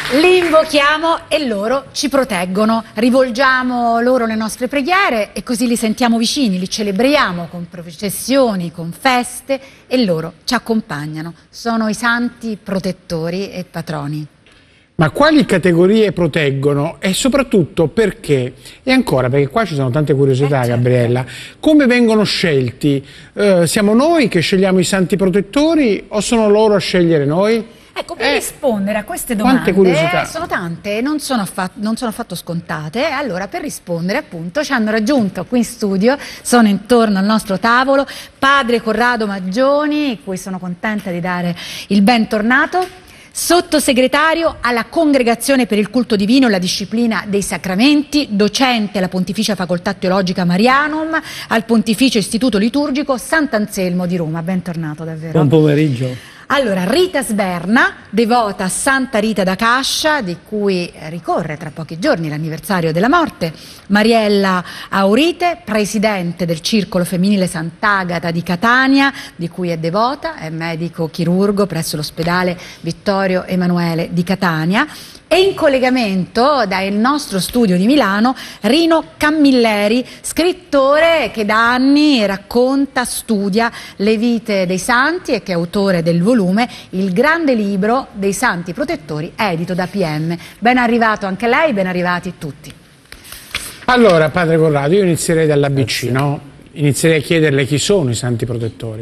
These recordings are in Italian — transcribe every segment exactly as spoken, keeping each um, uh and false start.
Li invochiamo e loro ci proteggono, rivolgiamo loro le nostre preghiere e così li sentiamo vicini, li celebriamo con processioni, con feste e loro ci accompagnano. Sono i santi protettori e patroni. Ma quali categorie proteggono e soprattutto perché? E ancora, perché qua ci sono tante curiosità, eh, certo. Gabriella, come vengono scelti? Eh, siamo noi che scegliamo i santi protettori o sono loro a scegliere noi? Ecco, per eh, rispondere a queste domande, curiosità. sono tante, non sono, non sono affatto scontate, e allora per rispondere appunto ci hanno raggiunto qui in studio, sono intorno al nostro tavolo, padre Corrado Maggioni, cui sono contenta di dare il bentornato, sottosegretario alla Congregazione per il Culto Divino e la Disciplina dei Sacramenti, docente alla Pontificia Facoltà Teologica Marianum, al Pontificio Istituto Liturgico Sant'Anselmo di Roma. Bentornato davvero. Buon pomeriggio. Allora, Rita Sberna, devota a Santa Rita da Cascia, di cui ricorre tra pochi giorni l'anniversario della morte, Mariella Aurite, presidente del Circolo Femminile Sant'Agata di Catania, di cui è devota, è medico chirurgo presso l'ospedale Vittorio Emanuele di Catania, e in collegamento dal nostro studio di Milano Rino Camilleri, scrittore che da anni racconta, studia le vite dei santi e che è autore del volume Il grande libro dei santi protettori, edito da P M. Ben arrivato anche lei, ben arrivati tutti. Allora, padre Corrado, io inizierei dall'A B C, no? Inizierei a chiederle chi sono i santi protettori.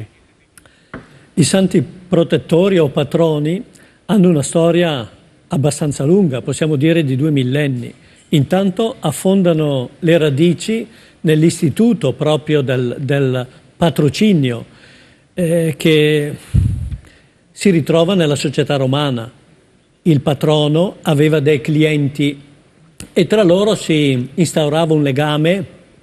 I santi protettori o patroni hanno una storia abbastanza lunga, possiamo dire di due millenni. Intanto affondano le radici nell'istituto proprio del, del patrocinio eh, che si ritrova nella società romana. Il patrono aveva dei clienti e tra loro si instaurava un legame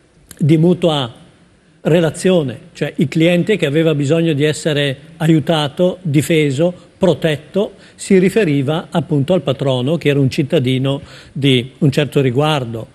di mutua relazione, cioè il cliente che aveva bisogno di essere aiutato, difeso, protetto, si riferiva appunto al patrono che era un cittadino di un certo riguardo.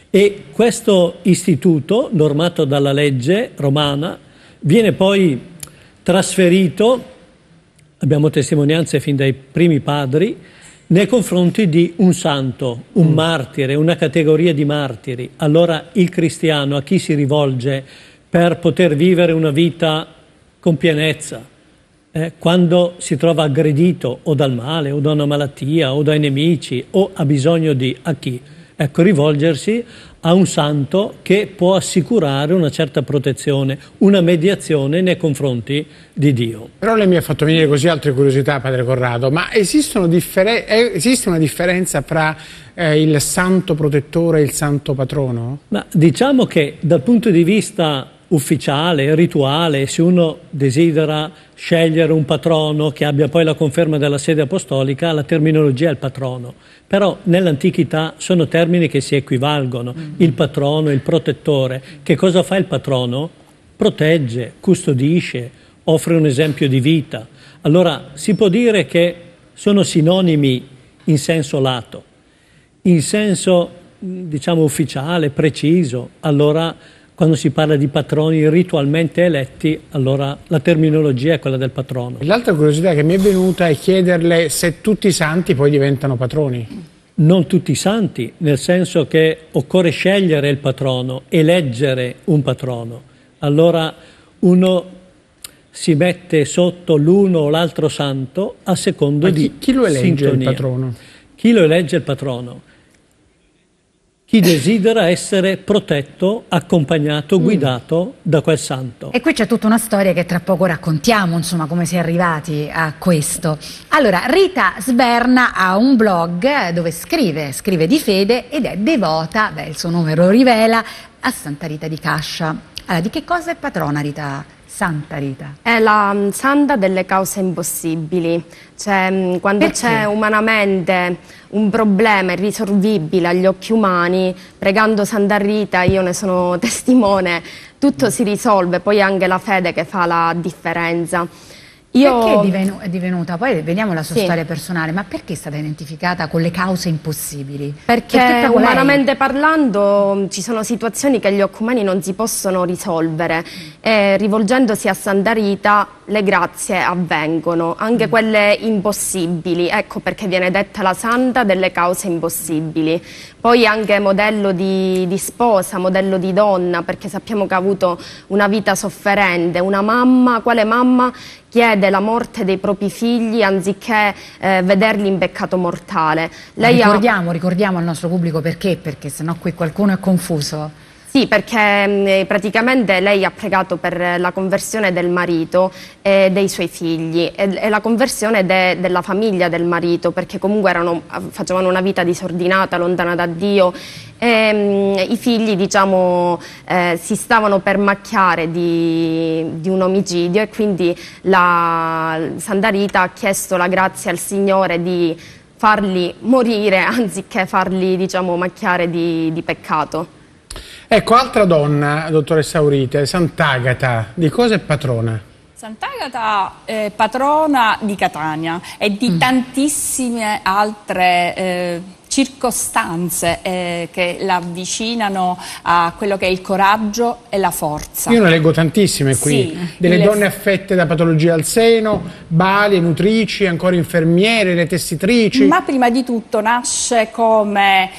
E questo istituto, normato dalla legge romana, viene poi trasferito, abbiamo testimonianze fin dai primi padri, nei confronti di un santo, un mm. martire, una categoria di martiri. Allora il cristiano a chi si rivolge per poter vivere una vita con pienezza? Eh, quando si trova aggredito o dal male o da una malattia o dai nemici o ha bisogno di a chi? Ecco, rivolgersi a un santo che può assicurare una certa protezione, una mediazione nei confronti di Dio. Però lei mi ha fatto venire così altre curiosità, padre Corrado, ma esistono differen- esiste una differenza fra eh, il santo protettore e il santo patrono? Ma diciamo che dal punto di vista ufficiale, rituale, se uno desidera scegliere un patrono che abbia poi la conferma della sede apostolica, la terminologia è il patrono. Però nell'antichità sono termini che si equivalgono. Mm-hmm. Il patrono, il protettore. Che cosa fa il patrono? Protegge, custodisce, offre un esempio di vita. Allora si può dire che sono sinonimi in senso lato. In senso, diciamo, ufficiale, preciso, allora quando si parla di patroni ritualmente eletti, allora la terminologia è quella del patrono. L'altra curiosità che mi è venuta è chiederle se tutti i santi poi diventano patroni. Non tutti i santi, nel senso che occorre scegliere il patrono, eleggere un patrono. Allora uno si mette sotto l'uno o l'altro santo a secondo Ma chi, di chi lo elegge sintonia. Il patrono? Chi lo elegge il patrono? Chi desidera essere protetto, accompagnato, guidato mm. da quel santo. E qui c'è tutta una storia che tra poco raccontiamo, insomma, come si è arrivati a questo. Allora, Rita Sberna ha un blog dove scrive, scrive di fede ed è devota, beh, il suo nome lo rivela, a Santa Rita di Cascia. Allora, di che cosa è patrona Rita? Santa Rita? È la um, santa delle cause impossibili, cioè um, quando c'è umanamente un problema irrisolvibile agli occhi umani, pregando Santa Rita, io ne sono testimone, tutto si risolve, poi è anche la fede che fa la differenza. Io... Perché è, divenu è divenuta, poi vediamo la sua sì. storia personale, ma perché è stata identificata con le cause impossibili? Perché, perché umanamente lei... parlando ci sono situazioni che gli occhi umani non si possono risolvere e rivolgendosi a Santa Rita le grazie avvengono, anche mm. quelle impossibili, ecco perché viene detta la santa delle cause impossibili. Poi anche modello di, di sposa, modello di donna, perché sappiamo che ha avuto una vita sofferente, una mamma, quale mamma chiede la morte dei propri figli anziché eh, vederli in peccato mortale. Lei ricordiamo, ha... ricordiamo al nostro pubblico perché, perché sennò qui qualcuno è confuso. Sì, perché mh, praticamente lei ha pregato per la conversione del marito e dei suoi figli e, e la conversione de, della famiglia del marito, perché comunque erano, facevano una vita disordinata, lontana da Dio e mh, i figli, diciamo, eh, si stavano per macchiare di, di un omicidio e quindi la Santa Rita ha chiesto la grazia al Signore di farli morire anziché farli, diciamo, macchiare di, di peccato. Ecco, altra donna, dottoressa Aurite, Sant'Agata, di cosa è patrona? Sant'Agata è patrona di Catania e di mm. tantissime altre eh, circostanze eh, che la avvicinano a quello che è il coraggio e la forza. Io ne leggo tantissime qui, sì, delle le... donne affette da patologie al seno, bali, nutrici, ancora infermiere, le tessitrici. Ma prima di tutto nasce come,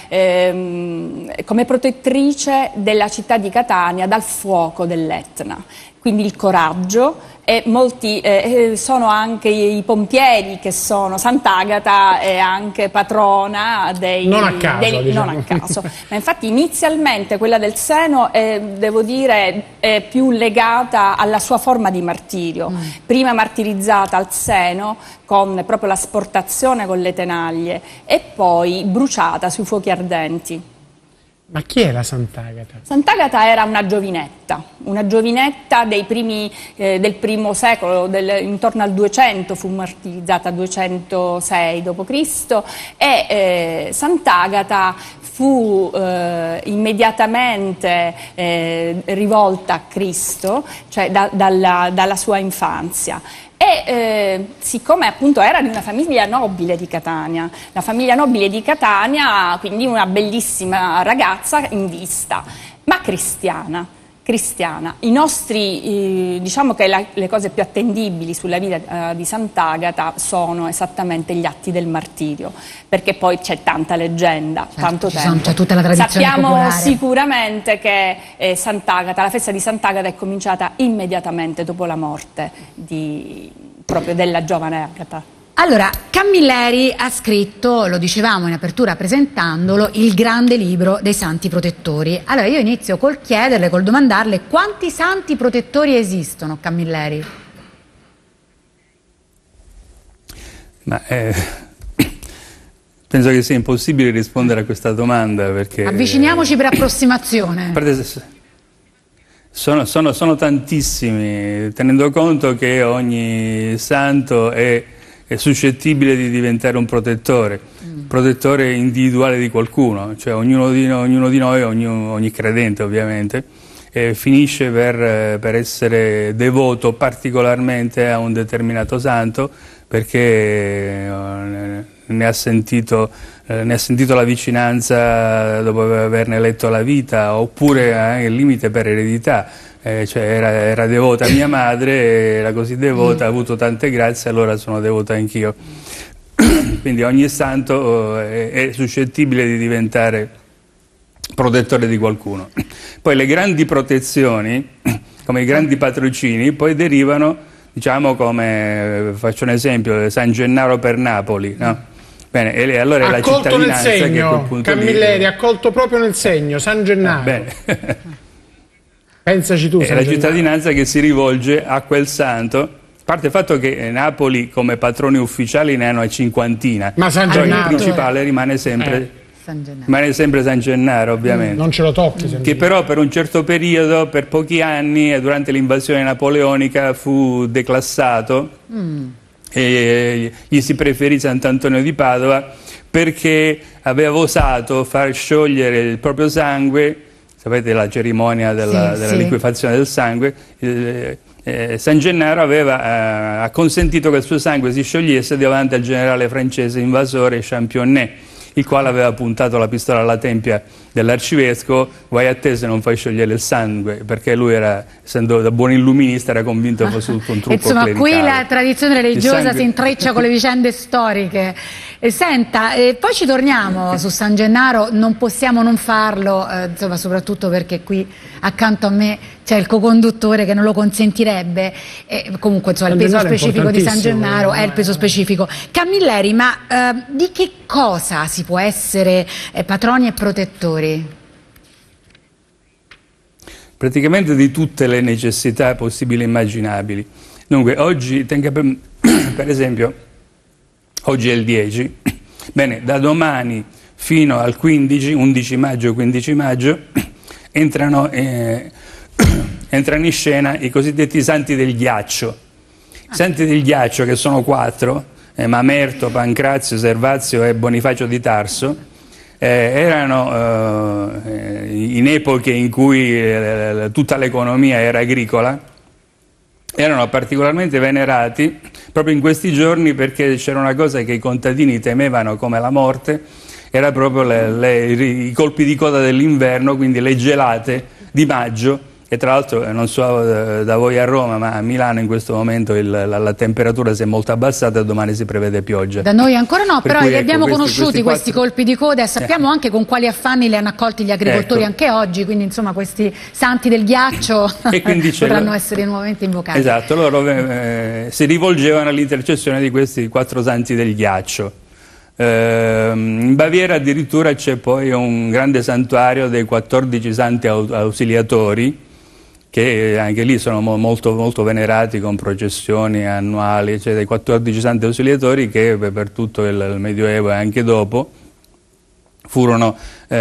ehm, come protettrice della città di Catania dal fuoco dell'Etna. Quindi il coraggio e molti eh, sono anche i pompieri che sono Sant'Agata è anche patrona dei non a caso, dei, diciamo. non a caso. Ma infatti inizialmente quella del seno è, devo dire è più legata alla sua forma di martirio, mm. prima martirizzata al seno con proprio l'asportazione con le tenaglie e poi bruciata sui fuochi ardenti. Ma chi è la Sant'Agata? Sant'Agata era una giovinetta, una giovinetta dei primi, eh, del primo secolo, del, intorno al duecento, fu martirizzata duecentosei dopo Cristo e eh, Sant'Agata fu eh, immediatamente eh, rivolta a Cristo, cioè da, dalla, dalla sua infanzia. E eh, siccome appunto era di una famiglia nobile di Catania, la famiglia nobile di Catania, quindi una bellissima ragazza in vista, ma cristiana. cristiana. I nostri, eh, diciamo che la, le cose più attendibili sulla vita eh, di Sant'Agata sono esattamente gli atti del martirio, perché poi c'è tanta leggenda, certo, tanto tempo. C'è tutta la tradizione Sappiamo popolare. Sicuramente che eh, Sant'Agata, la festa di Sant'Agata è cominciata immediatamente dopo la morte di, proprio della giovane Agata. Allora, Camilleri ha scritto, lo dicevamo in apertura presentandolo, il grande libro dei santi protettori. Allora io inizio col chiederle, col domandarle quanti santi protettori esistono, Camilleri? Ma eh, penso che sia impossibile rispondere a questa domanda perché... Avviciniamoci per approssimazione. Sono, sono, sono tantissimi, tenendo conto che ogni santo è... è suscettibile di diventare un protettore, mm. protettore individuale di qualcuno, cioè ognuno di, no, ognuno di noi, ogni, ogni credente ovviamente, eh, finisce per, per essere devoto particolarmente a un determinato santo perché eh, ne, ha sentito, eh, ne ha sentito la vicinanza dopo averne letto la vita, oppure anche il limite per eredità. Eh, cioè era, era devota mia madre, era così devota, ha avuto tante grazie, allora sono devota anch'io. Quindi ogni santo è, è suscettibile di diventare protettore di qualcuno. Poi le grandi protezioni, come i grandi patrocini, poi derivano, diciamo come, faccio un esempio, San Gennaro per Napoli, no? Bene, e allora è la cittadinanza nel segno, che a quel punto Camilleri, lì... accolto proprio nel segno, San Gennaro. Ah, bene. Pensaci tu, è la cittadinanza che si rivolge a quel santo, a parte il fatto che Napoli come patroni ufficiali ne hanno a cinquantina, ma San Gennaro, Gennaro il principale rimane sempre, eh. San Gennaro. rimane sempre San Gennaro ovviamente. Non ce lo tocchi. San che però per un certo periodo, per pochi anni, durante l'invasione napoleonica fu declassato mm. e gli si preferì Sant'Antonio di Padova perché aveva osato far sciogliere il proprio sangue. Sapete la cerimonia della, sì, della sì. liquefazione del sangue, eh, eh, San Gennaro aveva eh, ha consentito che il suo sangue si sciogliesse davanti al generale francese invasore Championnet il quale aveva puntato la pistola alla tempia dell'arcivescovo: vai a te se non fai sciogliere il sangue, perché lui era, essendo da buon illuminista, era convinto che fosse tutto un trucco Insomma, clericale. qui la tradizione religiosa sangue... si intreccia con le vicende storiche. E senta, e poi ci torniamo su San Gennaro, non possiamo non farlo, eh, insomma, soprattutto perché qui accanto a me c'è il co-conduttore che non lo consentirebbe. E comunque, insomma, il peso specifico di San Gennaro è il peso specifico. Camilleri, ma eh, di che cosa si può essere eh, patroni e protettori? Praticamente di tutte le necessità possibili e immaginabili. Dunque, oggi, tenga per, per esempio, oggi è il dieci, bene, da domani fino al quindici, undici maggio, quindici maggio, entrano, eh, entrano in scena i cosiddetti santi del ghiaccio. I santi del ghiaccio, che sono quattro, eh, Mamerto, Pancrazio, Servazio e Bonifacio di Tarso, eh, erano eh, in epoche in cui eh, tutta l'economia era agricola, erano particolarmente venerati proprio in questi giorni, perché c'era una cosa che i contadini temevano come la morte, era proprio le, le, i colpi di coda dell'inverno, quindi le gelate di maggio. E tra l'altro, non so da voi a Roma, ma a Milano in questo momento il, la, la temperatura si è molto abbassata e domani si prevede pioggia. Da noi ancora no, per però li ecco, abbiamo questi, conosciuti questi, questi colpi di coda e sappiamo eh. anche con quali affanni li hanno accolti gli agricoltori, ecco, anche oggi, quindi insomma questi santi del ghiaccio potranno essere nuovamente invocati. Esatto, loro eh, si rivolgevano all'intercessione di questi quattro santi del ghiaccio. Eh, in Baviera addirittura c'è poi un grande santuario dei quattordici santi ausiliatori, che anche lì sono molto, molto venerati, con processioni annuali, cioè dei quattordici santi ausiliatori che per tutto il, il Medioevo e anche dopo furono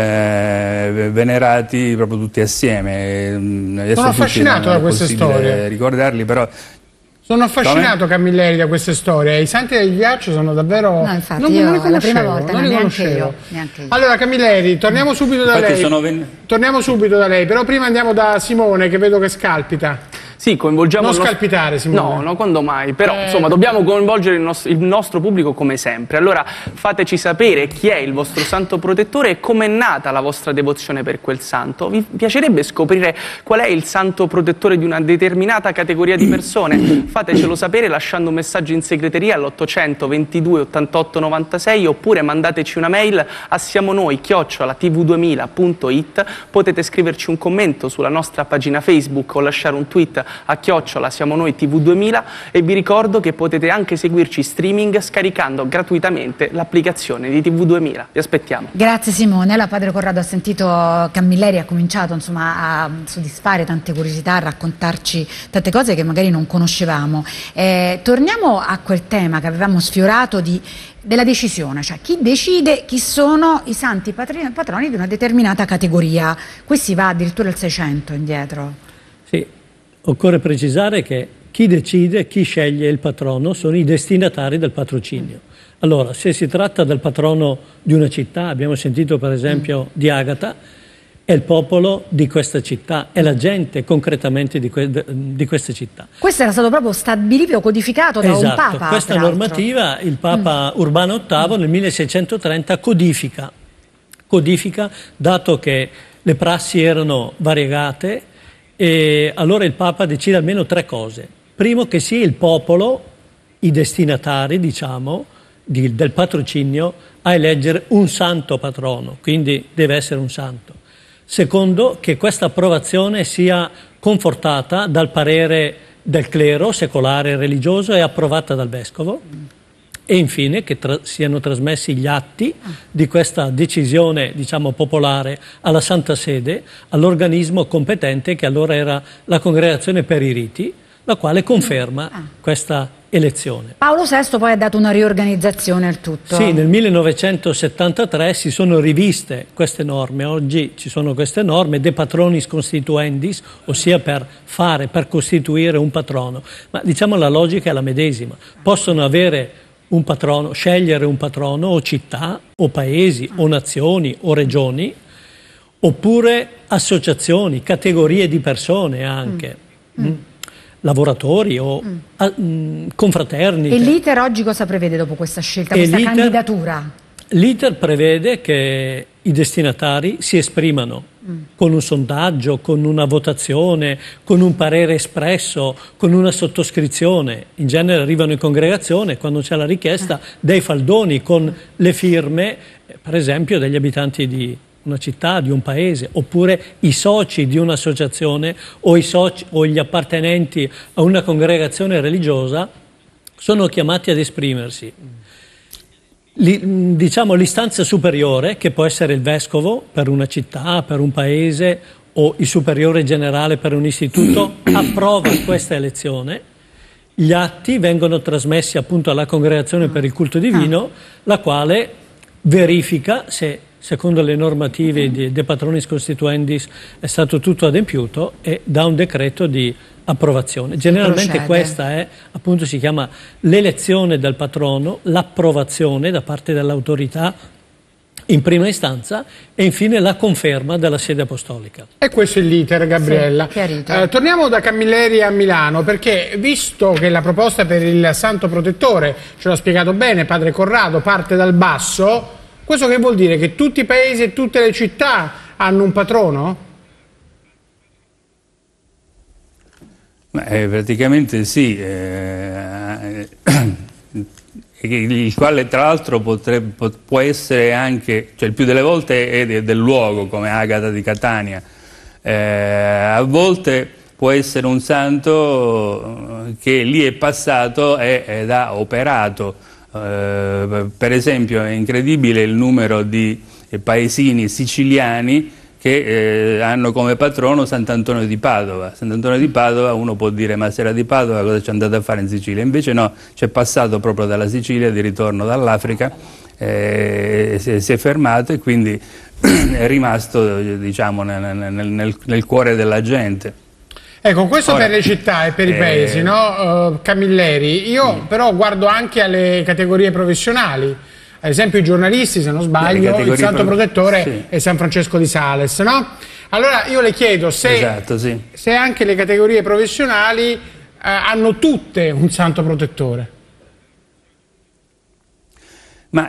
eh, venerati proprio tutti assieme. Adesso sono affascinato da queste storie. Ricordarli, però... Sono affascinato, Come? Camilleri, da queste storie. I santi del ghiaccio sono davvero... No, infatti, non, io non li conoscevo, la prima volta, non li neanche conoscevo. io, neanche io. Allora, Camilleri, torniamo subito da infatti lei. Sono ven... Torniamo subito da lei, però prima andiamo da Simone, che vedo che scalpita. Sì, coinvolgiamo... Non il nostro... scalpitare, Simone. No, no, quando mai. Però, eh... insomma, dobbiamo coinvolgere il nostro, il nostro pubblico come sempre. Allora, fateci sapere chi è il vostro santo protettore e com'è nata la vostra devozione per quel santo. Vi piacerebbe scoprire qual è il santo protettore di una determinata categoria di persone? Fatecelo sapere lasciando un messaggio in segreteria all'ottocento ventidue ottantotto novantasei, oppure mandateci una mail a siamonoi chiocciola t v duemila punto it. Potete scriverci un commento sulla nostra pagina Facebook o lasciare un tweet a chiocciola siamo noi T V duemila, e vi ricordo che potete anche seguirci streaming scaricando gratuitamente l'applicazione di T V duemila. Vi aspettiamo. Grazie Simone. Allora, padre Corrado, ha sentito Camilleri, ha cominciato insomma a soddisfare tante curiosità, a raccontarci tante cose che magari non conoscevamo. Eh, torniamo a quel tema che avevamo sfiorato di della decisione, cioè chi decide chi sono i santi patroni, patroni di una determinata categoria. Qui si va addirittura al seicento indietro. Sì. Occorre precisare che chi decide, chi sceglie il patrono sono i destinatari del patrocinio. Allora, se si tratta del patrono di una città, abbiamo sentito per esempio mm. di Agata, è il popolo di questa città, è la gente concretamente di, que di questa città. Questo era stato proprio stabilito, codificato da esatto, un Papa. Questa normativa il Papa mm. Urbano ottavo nel milleseicentotrenta codifica, codifica, dato che le prassi erano variegate. E allora il Papa decide almeno tre cose. Primo, che sia il popolo, i destinatari, diciamo, di, del patrocinio, a eleggere un santo patrono, quindi deve essere un santo. Secondo, che questa approvazione sia confortata dal parere del clero secolare e religioso e approvata dal vescovo. E infine che tra siano trasmessi gli atti di questa decisione, diciamo, popolare alla Santa Sede, all'organismo competente, che allora era la Congregazione per i Riti, la quale conferma ah. questa elezione. Paolo sesto poi ha dato una riorganizzazione al tutto. Sì, nel millenovecentosettantatré si sono riviste queste norme. Oggi ci sono queste norme, de patronis constituendis, ossia per fare, per costituire un patrono. Ma diciamo la logica è la medesima. Possono avere un patrono, scegliere un patrono o città o paesi o nazioni o regioni, oppure associazioni, categorie di persone anche, mm. Mm. lavoratori o mm. a, mh, confraternite. E l'iter oggi cosa prevede dopo questa scelta, questa candidatura? l'iter prevede che i destinatari si esprimano mm. con un sondaggio, con una votazione, con un parere espresso, con una sottoscrizione. In genere arrivano in congregazione quando c'è la richiesta dei faldoni con le firme, per esempio, degli abitanti di una città, di un paese, oppure i soci di un'associazione o, i soci, o gli appartenenti a una congregazione religiosa sono chiamati ad esprimersi. Li, diciamo l'istanza superiore, che può essere il vescovo per una città, per un paese, o il superiore generale per un istituto, approva questa elezione. Gli atti vengono trasmessi appunto alla congregazione per il culto divino, la quale verifica se, secondo le normative di De Patronis Constituendis, è stato tutto adempiuto e dà un decreto di approvazione. Generalmente procede. Questa è, appunto, si chiama l'elezione del patrono, l'approvazione da parte dell'autorità in prima istanza e infine la conferma della sede apostolica. E questo è l'iter, Gabriella. Sì, eh, torniamo da Camilleri a Milano, perché visto che la proposta per il santo protettore, ce l'ha spiegato bene padre Corrado, parte dal basso, questo che vuol dire? Che tutti i paesi e tutte le città hanno un patrono? Eh, praticamente sì, eh, il quale tra l'altro può essere anche, cioè il più delle volte è del luogo, come Agata di Catania, eh, a volte può essere un santo che lì è passato e, ed ha operato. Eh, per esempio è incredibile il numero di paesini siciliani che eh, hanno come patrono Sant'Antonio di Padova. Sant'Antonio di Padova, uno può dire ma se era di Padova cosa c'è andato a fare in Sicilia? Invece no, c'è passato proprio dalla Sicilia di ritorno dall'Africa, eh, si, si è fermato e quindi è rimasto, diciamo, nel, nel, nel cuore della gente. Ecco, questo Ora, per le città e per i paesi, eh, no? Uh, Camilleri, io mm. però guardo anche alle categorie professionali. Ad esempio i giornalisti, se non sbaglio, il santo protettore sì. è San Francesco di Sales, no? Allora io le chiedo se, esatto, sì. se anche le categorie professionali eh, hanno tutte un santo protettore. Ma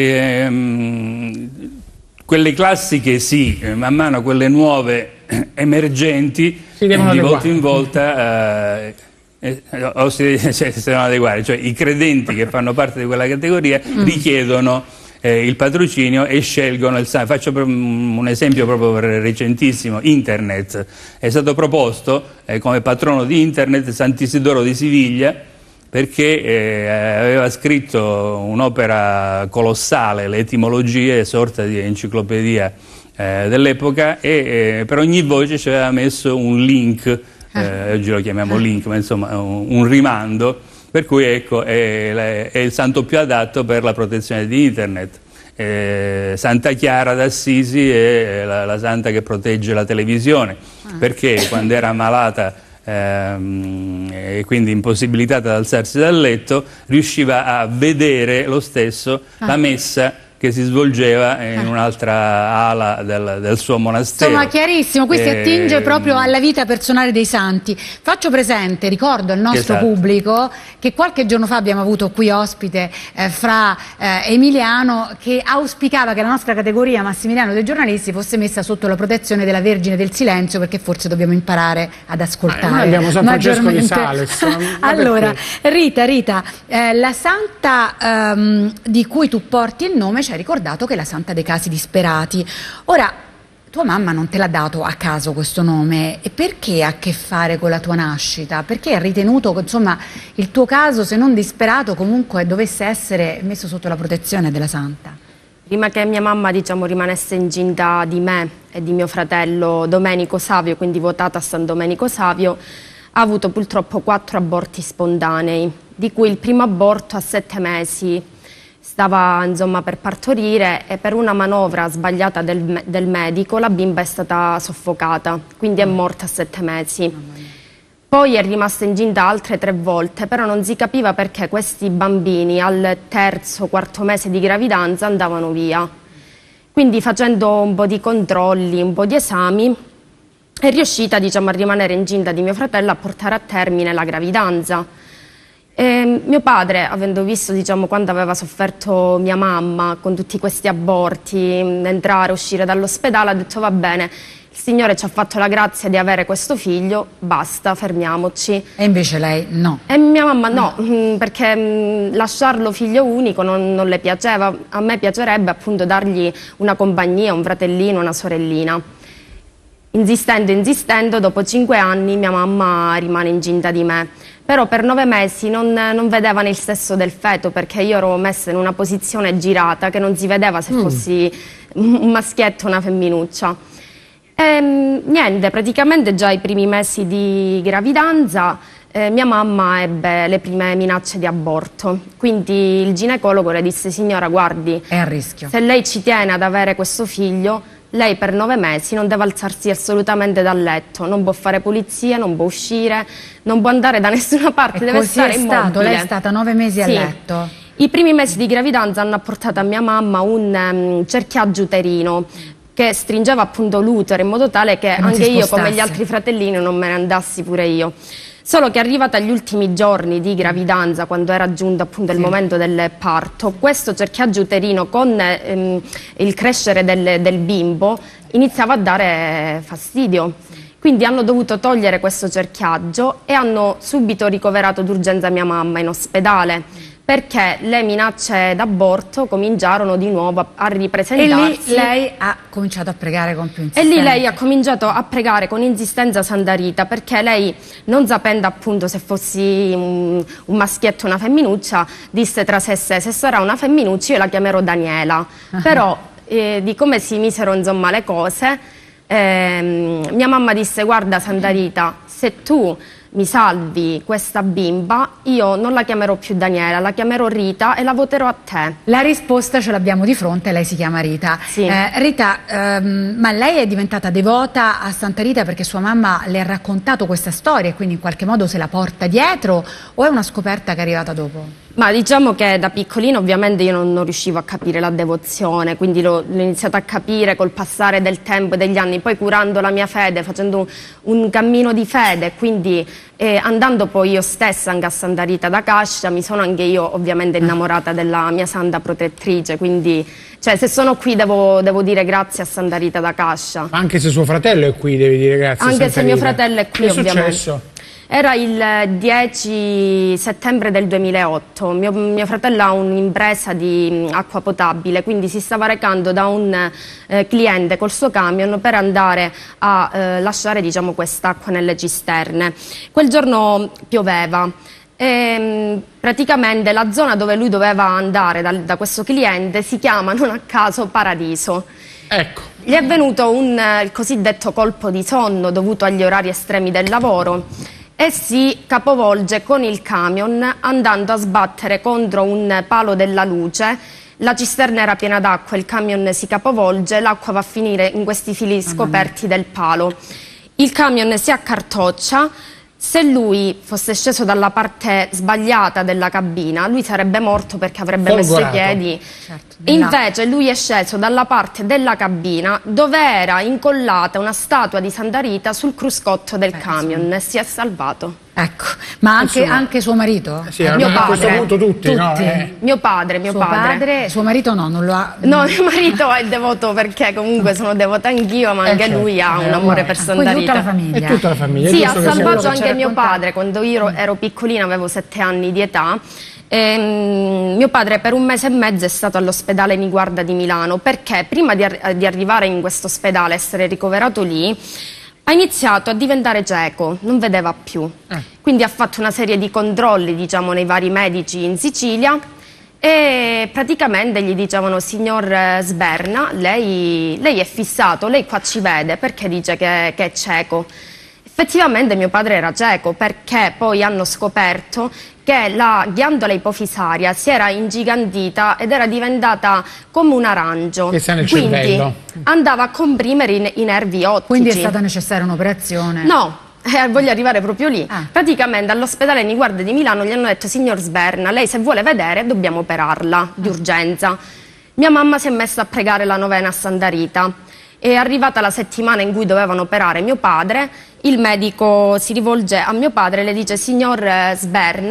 ehm, quelle classiche sì, man mano quelle nuove emergenti di volta in volta eh, Eh, o si, cioè, si devono adeguare, cioè i credenti che fanno parte di quella categoria mm. richiedono eh, il patrocinio e scelgono il santo. Faccio un esempio proprio recentissimo: Internet. È stato proposto eh, come patrono di Internet Sant'Isidoro di Siviglia, perché eh, aveva scritto un'opera colossale, le etimologie, sorta di enciclopedia eh, dell'epoca, e eh, per ogni voce ci aveva messo un link. Eh, oggi lo chiamiamo link, ma insomma un, un rimando, per cui ecco è, è il santo più adatto per la protezione di Internet. Eh, Santa Chiara d'Assisi è la, la santa che protegge la televisione, perché quando era malata ehm, e quindi impossibilitata ad alzarsi dal letto, riusciva a vedere lo stesso la messa che si svolgeva in un'altra ala del, del suo monastero. Insomma, chiarissimo, qui si attinge proprio alla vita personale dei santi. Faccio presente, ricordo al nostro esatto. pubblico, che qualche giorno fa abbiamo avuto qui ospite eh, Fra eh, Emiliano, che auspicava che la nostra categoria Massimiliano dei giornalisti fosse messa sotto la protezione della Vergine del Silenzio, perché forse dobbiamo imparare ad ascoltare. Eh, noi abbiamo San Francesco di Sales. Allora, Rita, Rita eh, la santa ehm, di cui tu porti il nome, ci hai ricordato che è la santa dei casi disperati. Ora, tua mamma non te l'ha dato a caso questo nome, e perché ha a che fare con la tua nascita? Perché ha ritenuto che, insomma, il tuo caso, se non disperato, comunque dovesse essere messo sotto la protezione della santa? Prima che mia mamma, diciamo, rimanesse incinta di me e di mio fratello Domenico Savio, quindi votata a San Domenico Savio, ha avuto purtroppo quattro aborti spontanei, di cui il primo aborto a sette mesi. Stava, insomma, per partorire e per una manovra sbagliata del, del medico la bimba è stata soffocata, quindi è morta a sette mesi. Poi è rimasta incinta altre tre volte, però non si capiva perché questi bambini al terzo, quarto mese di gravidanza andavano via. Quindi, facendo un po' di controlli, un po' di esami, è riuscita, diciamo, a rimanere incinta di mio fratello, a portare a termine la gravidanza. E mio padre, avendo visto, diciamo, quando aveva sofferto mia mamma con tutti questi aborti, entrare, uscire dall'ospedale, ha detto va bene, il Signore ci ha fatto la grazia di avere questo figlio, basta, fermiamoci. E invece lei no. E mia mamma no, no. perché mh, lasciarlo figlio unico non, non le piaceva. A me piacerebbe appunto dargli una compagnia, un fratellino, una sorellina. Insistendo, insistendo, dopo cinque anni mia mamma rimane incinta di me. Però per nove mesi non, non vedevano il sesso del feto, perché io ero messa in una posizione girata che non si vedeva se mm. fossi un maschietto o una femminuccia. E, niente, praticamente già ai primi mesi di gravidanza eh, mia mamma ebbe le prime minacce di aborto, quindi il ginecologo le disse: signora, guardi, è a rischio. Se lei ci tiene ad avere questo figlio, lei per nove mesi non deve alzarsi assolutamente dal letto, non può fare pulizia, non può uscire, non può andare da nessuna parte, e deve così stare è immobile. Stato, lei è stata nove mesi sì. a letto. I primi mesi di gravidanza hanno apportato a mia mamma un um, cerchiaggio uterino che stringeva appunto l'utero in modo tale che, che anche io, come gli altri fratellini, non me ne andassi pure io. Solo che arrivata agli ultimi giorni di gravidanza, quando era giunto appunto il sì. momento del parto, questo cerchiaggio uterino con ehm, il crescere del, del bimbo iniziava a dare fastidio. Quindi hanno dovuto togliere questo cerchiaggio e hanno subito ricoverato d'urgenza mia mamma in ospedale, perché le minacce d'aborto cominciarono di nuovo a, a ripresentarsi. E lì lei ha cominciato a pregare con più insistenza. E lì lei ha cominciato a pregare con insistenza Santa Rita, perché lei, non sapendo appunto se fossi un, un maschietto o una femminuccia, disse tra sé e sé: se sarà una femminuccia io la chiamerò Daniela. Uh-huh. Però eh, di come si misero insomma le cose, ehm, mia mamma disse: guarda Santa Rita, se tu mi salvi questa bimba, io non la chiamerò più Daniela, la chiamerò Rita e la voterò a te. La risposta ce l'abbiamo di fronte, lei si chiama Rita. Sì. Eh, Rita, ehm, ma lei è diventata devota a Santa Rita perché sua mamma le ha raccontato questa storia e quindi in qualche modo se la porta dietro, o è una scoperta che è arrivata dopo? Ma diciamo che da piccolina ovviamente io non, non riuscivo a capire la devozione, quindi l'ho iniziato a capire col passare del tempo e degli anni, poi curando la mia fede, facendo un, un cammino di fede, quindi eh, andando poi io stessa anche a Santa Rita da Cascia, mi sono anche io ovviamente innamorata della mia santa protettrice, quindi cioè, se sono qui devo, devo dire grazie a Santa Rita da Cascia. Ma anche se suo fratello è qui devi dire grazie anche a Santa se mio Rita. fratello è qui, che ovviamente. È successo? Era il dieci settembre del duemilaotto, mio, mio fratello ha un'impresa di acqua potabile, quindi si stava recando da un eh, cliente col suo camion per andare a eh, lasciare, diciamo, quest'acqua nelle cisterne. Quel giorno pioveva e praticamente la zona dove lui doveva andare da, da questo cliente si chiama, non a caso, Paradiso. Ecco. Gli è venuto un, il cosiddetto colpo di sonno dovuto agli orari estremi del lavoro e si capovolge con il camion andando a sbattere contro un palo della luce. La cisterna era piena d'acqua, il camion si capovolge, l'acqua va a finire in questi fili scoperti del palo. Il camion si accartoccia. Se lui fosse sceso dalla parte sbagliata della cabina, lui sarebbe morto perché avrebbe Folgorato. messo i piedi. Certo, Invece lui è sceso dalla parte della cabina dove era incollata una statua di Santa Rita sul cruscotto del eh, camion sì. e si è salvato. Ecco, ma anche, Insomma, anche suo marito? Sì, mio a questo padre. punto tutti, Tutti. no? Eh. Mio padre, mio suo padre. padre. Suo marito no, non lo ha... No, mio marito è devoto perché comunque sono devota anch'io, ma Eh, anche certo. lui ha Eh, un amore vabbè. per Ah, Santa quindi tutta la Rita. famiglia. È tutta la famiglia. Sì, è ha giusto che sia salvato così. anche mio raccontato. padre quando io ero piccolina, avevo sette anni di età. Ehm, mio padre per un mese e mezzo è stato all'ospedale Niguarda di Milano perché prima di, ar di arrivare in questo ospedale, essere ricoverato lì, ha iniziato a diventare cieco, non vedeva più. Eh. Quindi ha fatto una serie di controlli, diciamo, nei vari medici in Sicilia e praticamente gli dicevano: signor Sberna, lei, lei è fissato, lei qua ci vede, perché dice che, che è cieco? Effettivamente mio padre era cieco perché poi hanno scoperto che la ghiandola ipofisaria si era ingigantita ed era diventata come un arancio. Che sta nel quindi cervello. andava a comprimere i, i nervi ottici. Quindi è stata necessaria un'operazione? No. Eh, voglio arrivare proprio lì. Ah. Praticamente all'ospedale Niguarda di Milano gli hanno detto: signor Sberna, lei se vuole vedere dobbiamo operarla di urgenza. Mia mamma si è messa a pregare la novena a Santa Rita. È arrivata la settimana in cui dovevano operare mio padre, il medico si rivolge a mio padre e le dice: signor Sberna,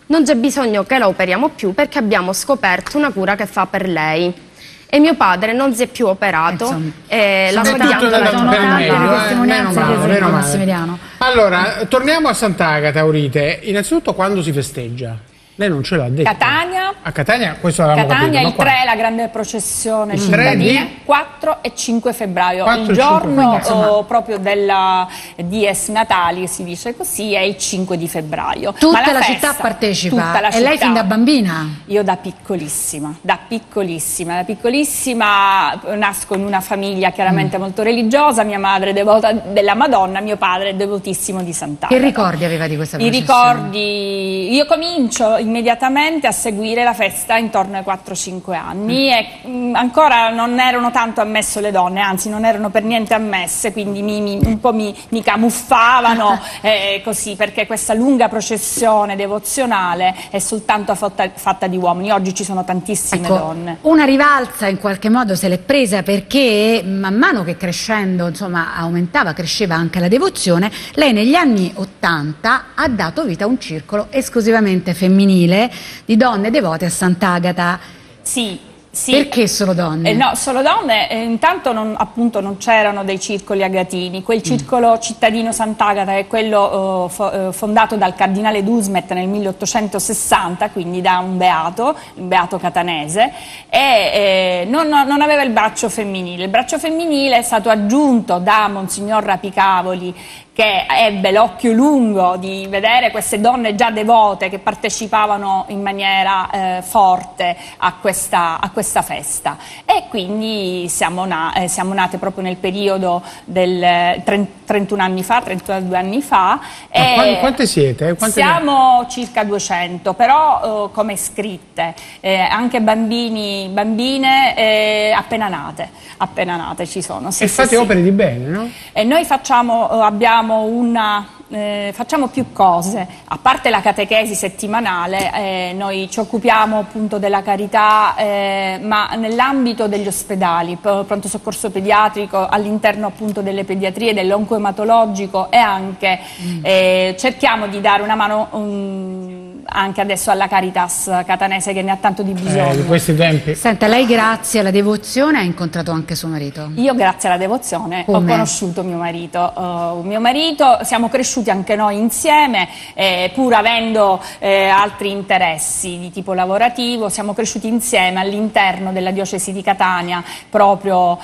non c'è bisogno che la operiamo più perché abbiamo scoperto una cura che fa per lei. E mio padre non si è più operato. Insomma, e la sono pianta tante, la sono per tante meglio, le eh, testimonianze meno male, che meno male. Massimiliano. Allora, torniamo a Sant'Agata, Aurite. Innanzitutto, quando si festeggia? Lei non ce l'ha detto. Catania. A Catania, questo l'avevamo Catania capito. il tre, la grande processione Il tre cittadina, di? quattro e cinque febbraio, quattro il e cinque giorno febbraio. oh, proprio della Dies Natali, si dice così, è il cinque di febbraio. Tutta Ma la, festa, città partecipa, tutta la e lei città. fin da bambina? Io da piccolissima, da piccolissima, da piccolissima nasco in una famiglia chiaramente mm. molto religiosa, mia madre è devota della Madonna, mio padre è devotissimo di Sant'Agata. Che ricordi aveva di questa I processione? ricordi, io comincio immediatamente a seguire la festa intorno ai quattro cinque anni mm. e mh, ancora non erano tanto ammesse le donne, anzi non erano per niente ammesse, quindi mi, mi, un po' mi, mi camuffavano eh, così, perché questa lunga processione devozionale è soltanto fatta, fatta di uomini. Oggi ci sono tantissime ecco, donne. Una rivalsa in qualche modo se l'è presa perché man mano che crescendo, insomma, aumentava, cresceva anche la devozione, lei negli anni ottanta ha dato vita a un circolo esclusivamente femminile di donne devote a Sant'Agata. Sì, sì. Perché solo donne? Eh, no, solo donne. Eh, intanto non, appunto non c'erano dei circoli agatini. Quel circolo mm. cittadino Sant'Agata è quello eh, fo, eh, fondato dal cardinale Dusmet nel milleottocentosessanta, quindi da un beato, un beato catanese, e eh, non, non aveva il braccio femminile. Il braccio femminile è stato aggiunto da Monsignor Rapicavoli, che ebbe l'occhio lungo di vedere queste donne già devote che partecipavano in maniera eh, forte a questa, a questa festa, e quindi siamo, na eh, siamo nate proprio nel periodo del trentuno anni fa, trentadue anni fa. E quante siete? Quante siamo ne... circa duecento, però eh, come iscritte, eh, anche bambini, bambine eh, appena nate, appena nate ci sono. Sì, e sì, fate sì. opere di bene, no? E noi facciamo, abbiamo una, eh, facciamo più cose, a parte la catechesi settimanale, eh, noi ci occupiamo appunto della carità, eh, ma nell'ambito degli ospedali, pronto soccorso pediatrico, all'interno appunto delle pediatrie, dell'oncoematologico, e anche mm. eh, cerchiamo di dare una mano um, anche adesso alla Caritas catanese, che ne ha tanto di bisogno. Eh, di questi tempi. Senta, lei grazie alla devozione ha incontrato anche suo marito? Io grazie alla devozione Come? ho conosciuto mio marito. Uh, mio marito, siamo cresciuti anche noi insieme, eh, pur avendo eh, altri interessi di tipo lavorativo, siamo cresciuti insieme all'interno della diocesi di Catania, proprio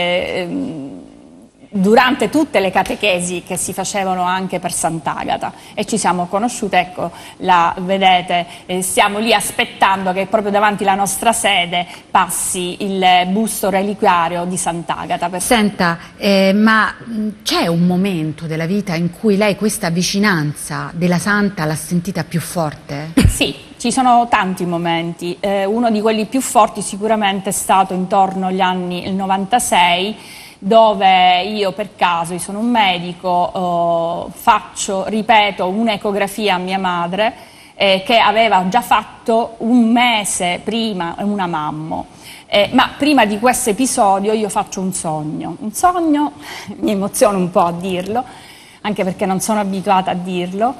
eh, durante tutte le catechesi che si facevano anche per Sant'Agata, e ci siamo conosciute, ecco, la vedete, eh, stiamo lì aspettando che proprio davanti alla nostra sede passi il busto reliquiario di Sant'Agata. Per... Senta, eh, ma c'è un momento della vita in cui lei questa vicinanza della Santa l'ha sentita più forte? Sì, ci sono tanti momenti, eh, uno di quelli più forti sicuramente è stato intorno agli anni il novantasei, dove io per caso, io sono un medico, eh, faccio, ripeto, un'ecografia a mia madre eh, che aveva già fatto un mese prima una mammo. Eh, ma prima di questo episodio io faccio un sogno, un sogno, mi emoziono un po' a dirlo, anche perché non sono abituata a dirlo,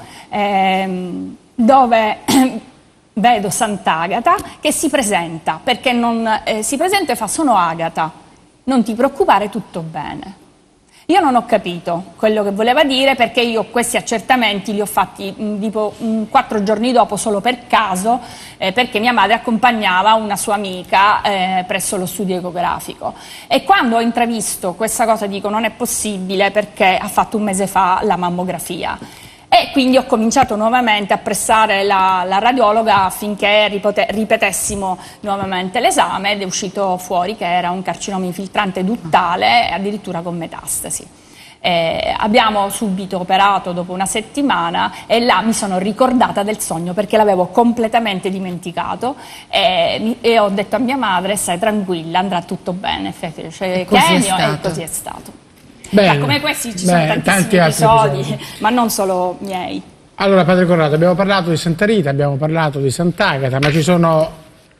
ehm, dove vedo Sant'Agata che si presenta, perché non, eh, si presenta e fa: sono Agata, non ti preoccupare, tutto bene. Io non ho capito quello che voleva dire, perché io questi accertamenti li ho fatti mh, tipo mh, quattro giorni dopo, solo per caso, eh, perché mia madre accompagnava una sua amica eh, presso lo studio ecografico. E quando ho intravisto questa cosa dico: non è possibile, perché ha fatto un mese fa la mammografia. E quindi ho cominciato nuovamente a pressare la, la radiologa affinché ripote, ripetessimo nuovamente l'esame, ed è uscito fuori che era un carcinoma infiltrante duttale, addirittura con metastasi. Eh, abbiamo subito operato dopo una settimana, e là mi sono ricordata del sogno, perché l'avevo completamente dimenticato, e, mi, e ho detto a mia madre: stai tranquilla, andrà tutto bene. Cioè, così Kenio, è e così è stato. Bene. Ma come questi ci Bene, sono tantissimi tanti episodi, episodi, ma non solo miei. Allora, padre Corrado, abbiamo parlato di Santa Rita, abbiamo parlato di Sant'Agata, ma ci sono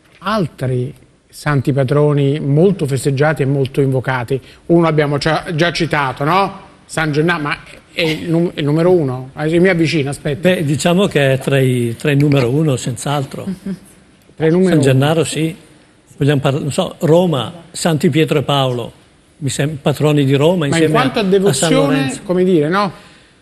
altri santi patroni molto festeggiati e molto invocati. Uno abbiamo già, già citato, no? San Gennaro, ma è il, il numero uno? Mi avvicino, aspetta. Beh, diciamo che è tra i, tra i numero uno, senz'altro. Tra i numero San Gennaro uno. sì. Vogliamo parlare, non so, Roma, Santi Pietro e Paolo, mi sembra, patroni di Roma. Ma in quanto a, a devozione, come dire, no?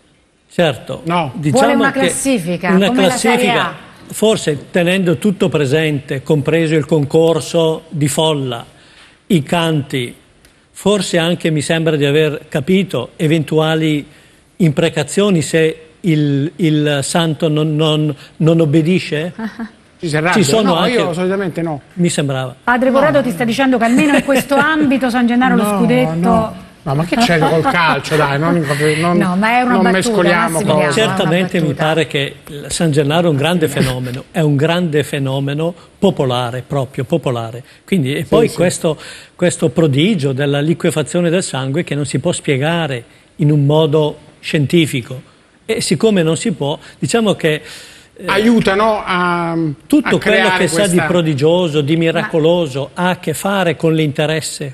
Certo. No. Diciamo vuole una classifica, una come classifica, la Serie A. forse tenendo tutto presente, compreso il concorso di folla, i canti, forse anche mi sembra di aver capito eventuali imprecazioni se il, il santo non, non, non obbedisce. Ci, Ci sono no, anche, io solitamente no. Mi sembrava. Padre Corrado no. ti sta dicendo che almeno in questo ambito San Gennaro no, lo scudetto... No. no, ma che c'è col calcio, dai, non, non, no, ma è una non battuta, mescoliamo cose. Certamente mi pare che San Gennaro è un grande fenomeno, è un grande fenomeno popolare, proprio popolare. Quindi, e poi sì, questo, sì. questo prodigio della liquefazione del sangue che non si può spiegare in un modo scientifico. E siccome non si può, diciamo che aiutano a tutto a quello che questa... sa di prodigioso, di miracoloso, ha a che fare con l'interesse.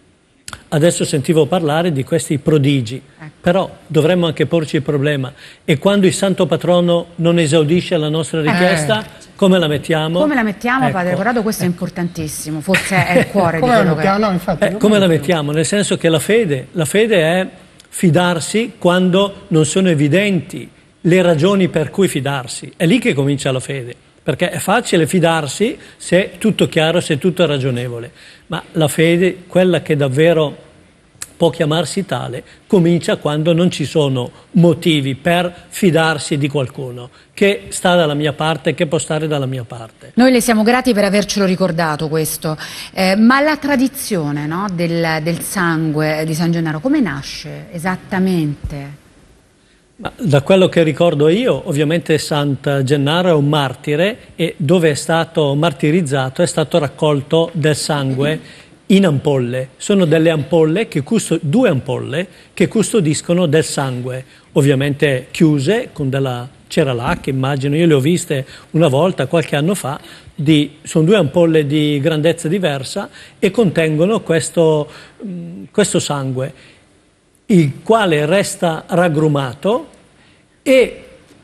Adesso sentivo parlare di questi prodigi, ecco. Però dovremmo anche porci il problema. E quando il santo patrono non esaudisce la nostra richiesta, eh. come la mettiamo? Come la mettiamo, ecco. Padre Corrado? Questo è importantissimo, forse è il cuore di quello che... No, infatti, eh, come la mettiamo? Nel senso che la fede, la fede è fidarsi quando non sono evidenti le ragioni per cui fidarsi. È lì che comincia la fede, perché è facile fidarsi se è tutto chiaro, se tutto è ragionevole, ma la fede, quella che davvero può chiamarsi tale, comincia quando non ci sono motivi per fidarsi di qualcuno che sta dalla mia parte, che può stare dalla mia parte. Noi le siamo grati per avercelo ricordato questo, eh, ma la tradizione, no, del, del sangue di San Gennaro come nasce esattamente? Ma da quello che ricordo io, ovviamente San Gennaro è un martire e dove è stato martirizzato è stato raccolto del sangue in ampolle. Sono delle ampolle, che custo- due ampolle che custodiscono del sangue, ovviamente chiuse con della ceralacca, immagino, io le ho viste una volta, qualche anno fa, di, sono due ampolle di grandezza diversa e contengono questo, mh, questo sangue, il quale resta raggrumato e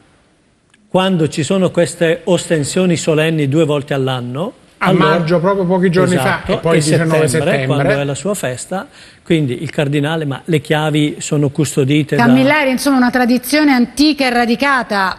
quando ci sono queste ostensioni solenni due volte all'anno, a allora, maggio, proprio pochi giorni esatto, fa, e poi il diciannove settembre, quando è la sua festa, quindi il cardinale, ma le chiavi sono custodite Camilleri, da... insomma una tradizione antica e radicata.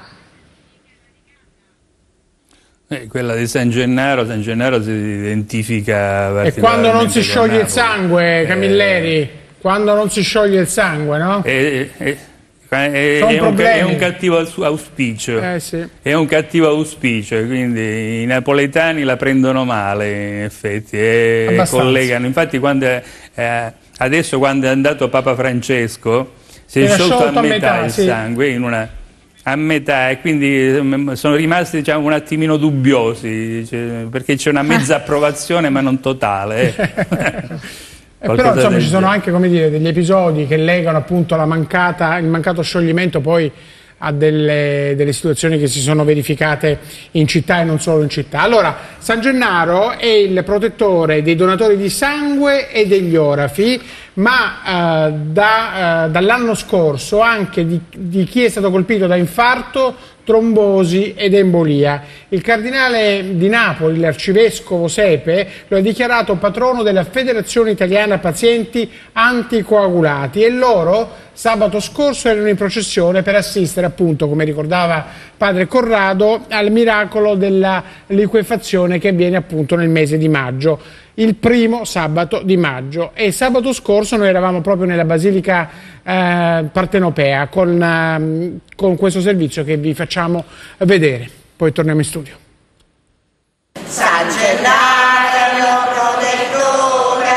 Eh, quella di San Gennaro, San Gennaro si identifica e quando non si scioglie il sangue, Camilleri, eh, quando non si scioglie il sangue, no? Eh, eh, È, è, un, è un cattivo auspicio, eh, sì. È un cattivo auspicio, quindi i napoletani la prendono male in effetti e collegano. Infatti quando, eh, adesso quando è andato Papa Francesco si è sciolto, sciolto a metà, metà il sì. sangue in una, a metà e quindi sono rimasti, diciamo, un attimino dubbiosi, cioè, perché c'è una mezza approvazione ma non totale. Eh. Eh, però insomma ci sono anche, come dire, degli episodi che legano appunto la mancata, il mancato scioglimento poi a delle, delle situazioni che si sono verificate in città e non solo in città. Allora, San Gennaro è il protettore dei donatori di sangue e degli orafi, ma eh, da, eh, dall'anno scorso anche di, di chi è stato colpito da infarto, trombosi ed embolia. Il cardinale di Napoli, l'arcivescovo Sepe, lo ha dichiarato patrono della Federazione Italiana Pazienti Anticoagulati e loro sabato scorso erano in processione per assistere, appunto, come ricordava padre Corrado, al miracolo della liquefazione che avviene appunto nel mese di maggio, il primo sabato di maggio. E sabato scorso noi eravamo proprio nella Basilica eh, Partenopea con, eh, con questo servizio che vi facciamo vedere. Poi torniamo in studio. San Gennaro protettore,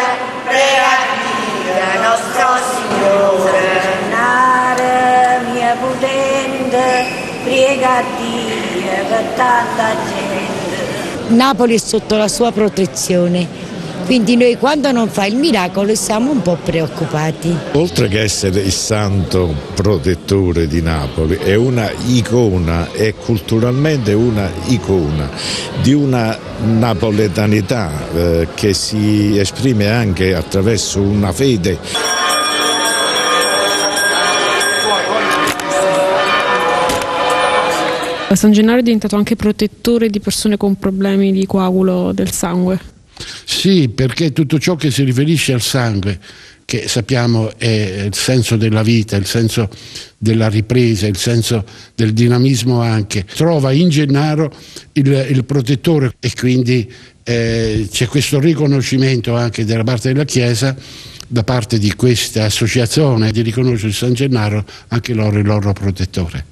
prega nostro Signore. Gennaro mia potente, prega Dio per tanta gente. Napoli è sotto la sua protezione, quindi noi quando non fa il miracolo siamo un po' preoccupati. Oltre che essere il santo protettore di Napoli, è una icona, è culturalmente una icona di una napoletanità eh, che si esprime anche attraverso una fede. San Gennaro è diventato anche protettore di persone con problemi di coagulo del sangue. Sì, perché tutto ciò che si riferisce al sangue, che sappiamo è il senso della vita, il senso della ripresa, il senso del dinamismo anche, trova in Gennaro il, il protettore, e quindi eh, c'è questo riconoscimento anche da parte della Chiesa, da parte di questa associazione, di riconoscere San Gennaro anche loro il loro protettore.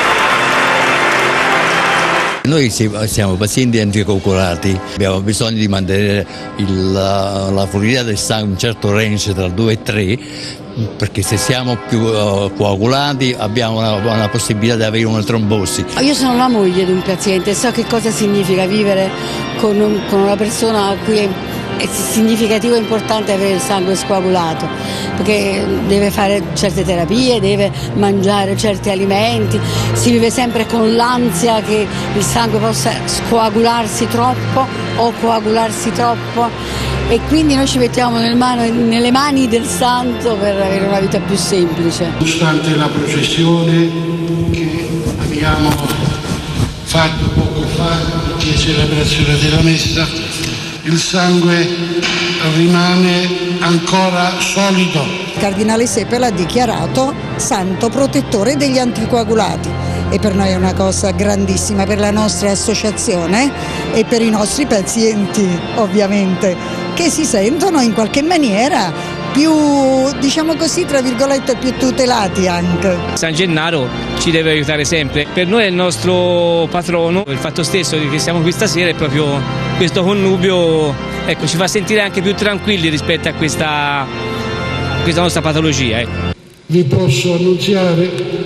Noi siamo pazienti anticoagulati, abbiamo bisogno di mantenere il, la, la fluidità del sangue in un certo range tra due e tre, perché se siamo più uh, coagulati abbiamo una, una possibilità di avere una trombosi. Io sono la moglie di un paziente e so che cosa significa vivere con, un, con una persona a cui è, è significativo e importante avere il sangue scoagulato, perché deve fare certe terapie, deve mangiare certi alimenti, si vive sempre con l'ansia che il sangue possa scoagularsi troppo o coagularsi troppo, e quindi noi ci mettiamo nelle mani, nelle mani del santo per avere una vita più semplice. Nonostante la processione che abbiamo fatto poco fa, che è celebrazione della messa, il sangue rimane ancora solido. Il cardinale Seppel ha dichiarato santo protettore degli anticoagulati, e per noi è una cosa grandissima, per la nostra associazione e per i nostri pazienti ovviamente, che si sentono in qualche maniera più, diciamo così, tra virgolette, più tutelati anche. San Gennaro ci deve aiutare sempre, per noi è il nostro patrono, il fatto stesso che siamo qui stasera è proprio questo connubio, ecco, ci fa sentire anche più tranquilli rispetto a questa, questa nostra patologia. Eh. Vi posso annunziare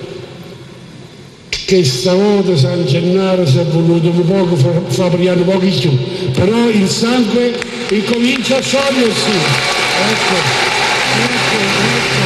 che stavolta San Gennaro si è voluto un poco far brillare un po' più, però il sangue incomincia a sciogliersi. Ecco, ecco, ecco,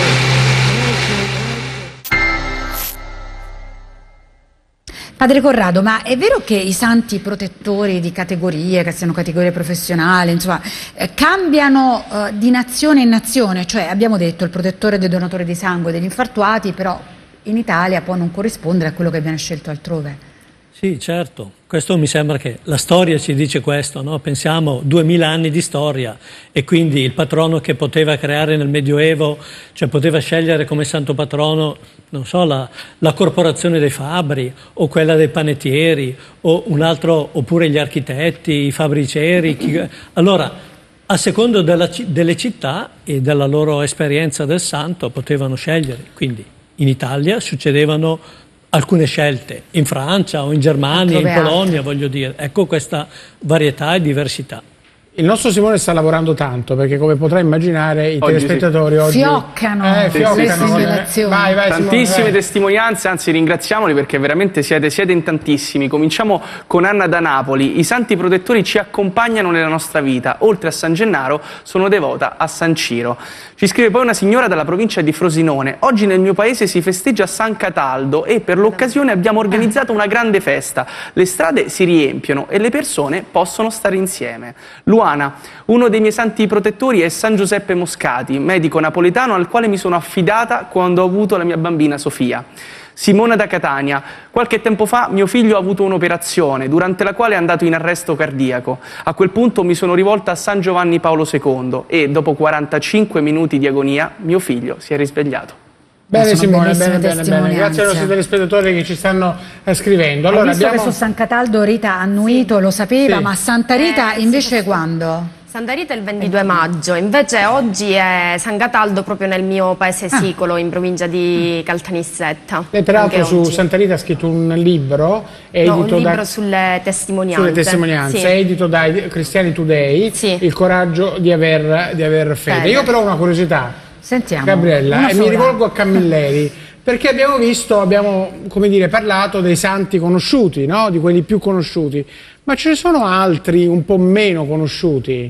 ecco. Padre Corrado, ma è vero che i santi protettori di categorie, che siano categorie professionali, insomma, eh, cambiano eh, di nazione in nazione? Cioè, abbiamo detto il protettore dei donatori di sangue degli infartuati, però in Italia può non corrispondere a quello che viene scelto altrove. Sì, certo. Questo mi sembra che la storia ci dice questo, no? Pensiamo duemila anni di storia, e quindi il patrono che poteva creare nel Medioevo, cioè poteva scegliere come santo patrono, non so, la, la corporazione dei fabbri o quella dei panettieri o un altro, oppure gli architetti, i fabbricieri. Chi... Allora, a secondo della, delle città e della loro esperienza del santo potevano scegliere. Quindi in Italia succedevano alcune scelte, in Francia o in Germania, in Polonia, voglio dire. Ecco questa varietà e diversità. Il nostro Simone sta lavorando tanto, perché come potrai immaginare i oggi telespettatori sì. oggi fioccano, eh, fioccano le vai, vai, tantissime Simone, vai. testimonianze, anzi ringraziamoli perché veramente siete, siete in tantissimi. Cominciamo con Anna da Napoli. I santi protettori ci accompagnano nella nostra vita, oltre a San Gennaro sono devota a San Ciro. Ci scrive poi una signora dalla provincia di Frosinone: oggi nel mio paese si festeggia San Cataldo e per l'occasione abbiamo organizzato una grande festa, le strade si riempiono e le persone possono stare insieme. Luana: uno dei miei santi protettori è San Giuseppe Moscati, medico napoletano al quale mi sono affidata quando ho avuto la mia bambina Sofia. Simona da Catania: qualche tempo fa mio figlio ha avuto un'operazione durante la quale è andato in arresto cardiaco. A quel punto mi sono rivolta a San Giovanni Paolo secondo e dopo quarantacinque minuti di agonia mio figlio si è risvegliato. Bene Simone, bene, bene, bene. Grazie ai nostri telespettatori che ci stanno eh, scrivendo. Allora, Hai visto abbiamo... che su San Cataldo Rita ha annuito, sì. Lo sapeva, sì. Ma Santa Rita eh, invece sì, quando? Santa Rita è il ventidue maggio, invece oggi è San Cataldo proprio nel mio paese ah. Sicolo, in provincia di Caltanissetta. Lei peraltro su oggi. Santa Rita ha scritto un libro, è no, edito un libro da... sulle testimonianze, sulle testimonianze sì. È edito da Cristiani Today, sì. Il coraggio di aver, di aver fede. fede. Io però ho una curiosità, sentiamo, Gabriella, e mi rivolgo a Camilleri, perché abbiamo visto, abbiamo come dire, parlato dei santi conosciuti, no? Di quelli più conosciuti, ma ce ne sono altri un po' meno conosciuti,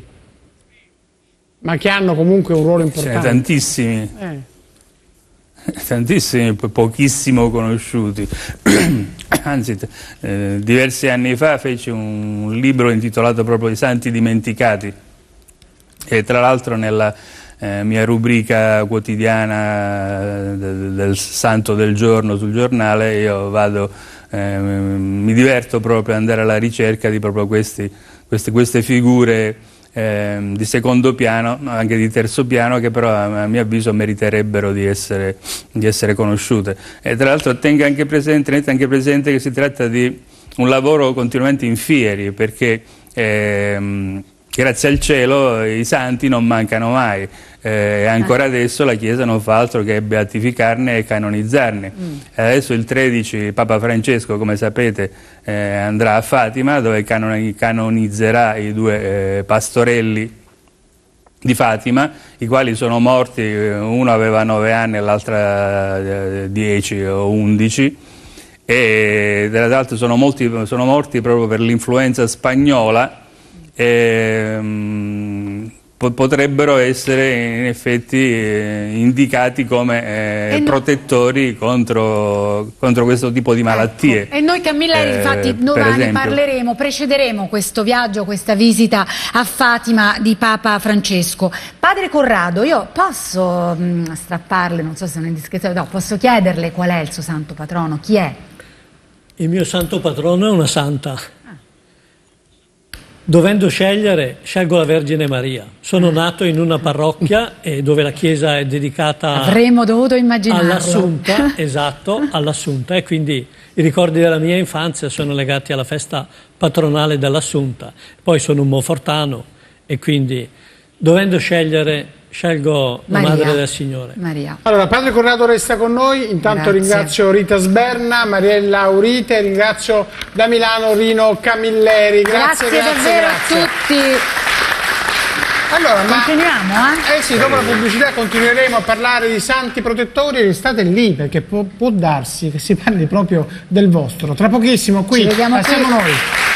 ma che hanno comunque un ruolo importante. Ce ne tantissimi, eh. tantissimi, pochissimo conosciuti. Anzi, eh, diversi anni fa feci un libro intitolato proprio I Santi Dimenticati, e tra l'altro nella eh, mia rubrica quotidiana del, del Santo del Giorno sul giornale io vado eh, mi diverto proprio ad andare alla ricerca di proprio questi, queste, queste figure eh, di secondo piano, anche di terzo piano, che però a, a mio avviso meriterebbero di essere, di essere conosciute. E tra l'altro tenga anche presente, tenete anche presente che si tratta di un lavoro continuamente in fieri, perché ehm, grazie al cielo i santi non mancano mai, eh, ancora adesso la Chiesa non fa altro che beatificarne e canonizzarne. Mm. Adesso il tredici Papa Francesco, come sapete, eh, andrà a Fatima, dove canon canonizzerà i due eh, pastorelli di Fatima, i quali sono morti, uno aveva nove anni e l'altra eh, dieci o undici, e tra l'altro sono, sono morti proprio per l'influenza spagnola. E, um, potrebbero essere in effetti eh, indicati come eh, no... protettori contro, contro questo tipo di malattie. Ecco. E noi Camilleri eh, infatti domani parleremo, precederemo questo viaggio, questa visita a Fatima di Papa Francesco. Padre Corrado, io posso mh, strapparle, non so se è un'indiscrezione, no, posso chiederle qual è il suo santo patrono, chi è? Il mio santo patrono è una santa. Dovendo scegliere, scelgo la Vergine Maria. Sono nato in una parrocchia eh, dove la chiesa è dedicata Avremmo dovuto immaginarlo. all'Assunta, esatto, all'Assunta, e quindi i ricordi della mia infanzia sono legati alla festa patronale dell'Assunta. Poi sono un monfortano e quindi dovendo scegliere scelgo Maria, la Madre del Signore. Maria. Allora, Padre Corrado resta con noi, intanto Grazie. ringrazio Rita Sberna, Mariella Aurite, ringrazio da Milano Rino Camilleri. Grazie, grazie, grazie davvero grazie. a tutti. Allora, continuiamo, ma, eh? Eh sì, dopo la pubblicità continueremo a parlare di santi protettori, restate lì perché può, può darsi che si parli proprio del vostro. Tra pochissimo qui, siamo noi.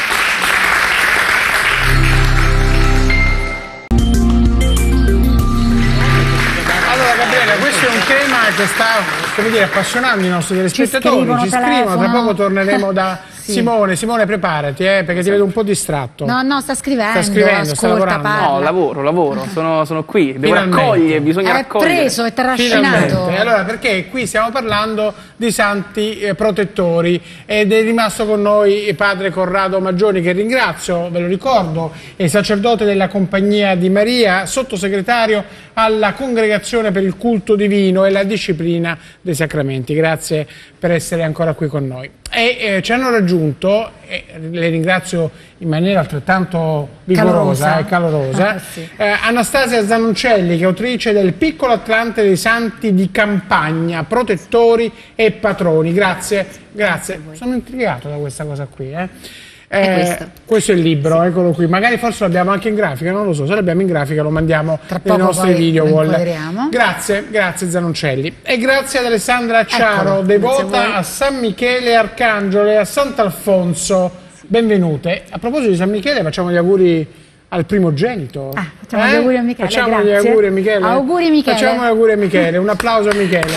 Che sta, come dire, appassionando i nostri telespettatori, ci, ci scrivono, tra poco torneremo da sì. Simone. Simone, preparati, eh, perché ti vedo un po' distratto. No, no, sta scrivendo, sta scrivendo, ascolta, sta lavorando. parla. No, lavoro, lavoro, sono, sono qui, devo Finalmente. raccogliere, bisogna è raccogliere. È preso, è trascinato. Finalmente. Allora, perché qui stiamo parlando di santi eh, protettori ed è rimasto con noi Padre Corrado Maggioni, che ringrazio, ve lo ricordo, è sacerdote della Compagnia di Maria, sottosegretario alla Congregazione per il Culto Divino e la Disciplina dei Sacramenti. Grazie per essere ancora qui con noi. E eh, ci hanno raggiunto, e le ringrazio in maniera altrettanto vigorosa e calorosa, ah, sì. eh, Anastasia Zanoncelli, che è autrice del Piccolo Atlante dei Santi di Campagna, protettori e patroni. Grazie, grazie. Sono intrigato da questa cosa qui. Eh. Eh, questo. questo è il libro, eccolo qui. Magari forse l'abbiamo anche in grafica, non lo so. Se l'abbiamo in grafica lo mandiamo Tra nei nostri video wall. Inquadriamo. Grazie, grazie Zanoncelli. E grazie ad Alessandra Acciaro, Eccolo, devota a, a San Michele Arcangelo e a Sant'Alfonso. Benvenute. A proposito di San Michele, facciamo gli auguri al primogenito. Ah, facciamo eh? gli auguri a Michele. Facciamo grazie. gli auguri a Michele. Auguri Michele. Facciamo gli auguri a Michele. Un applauso a Michele.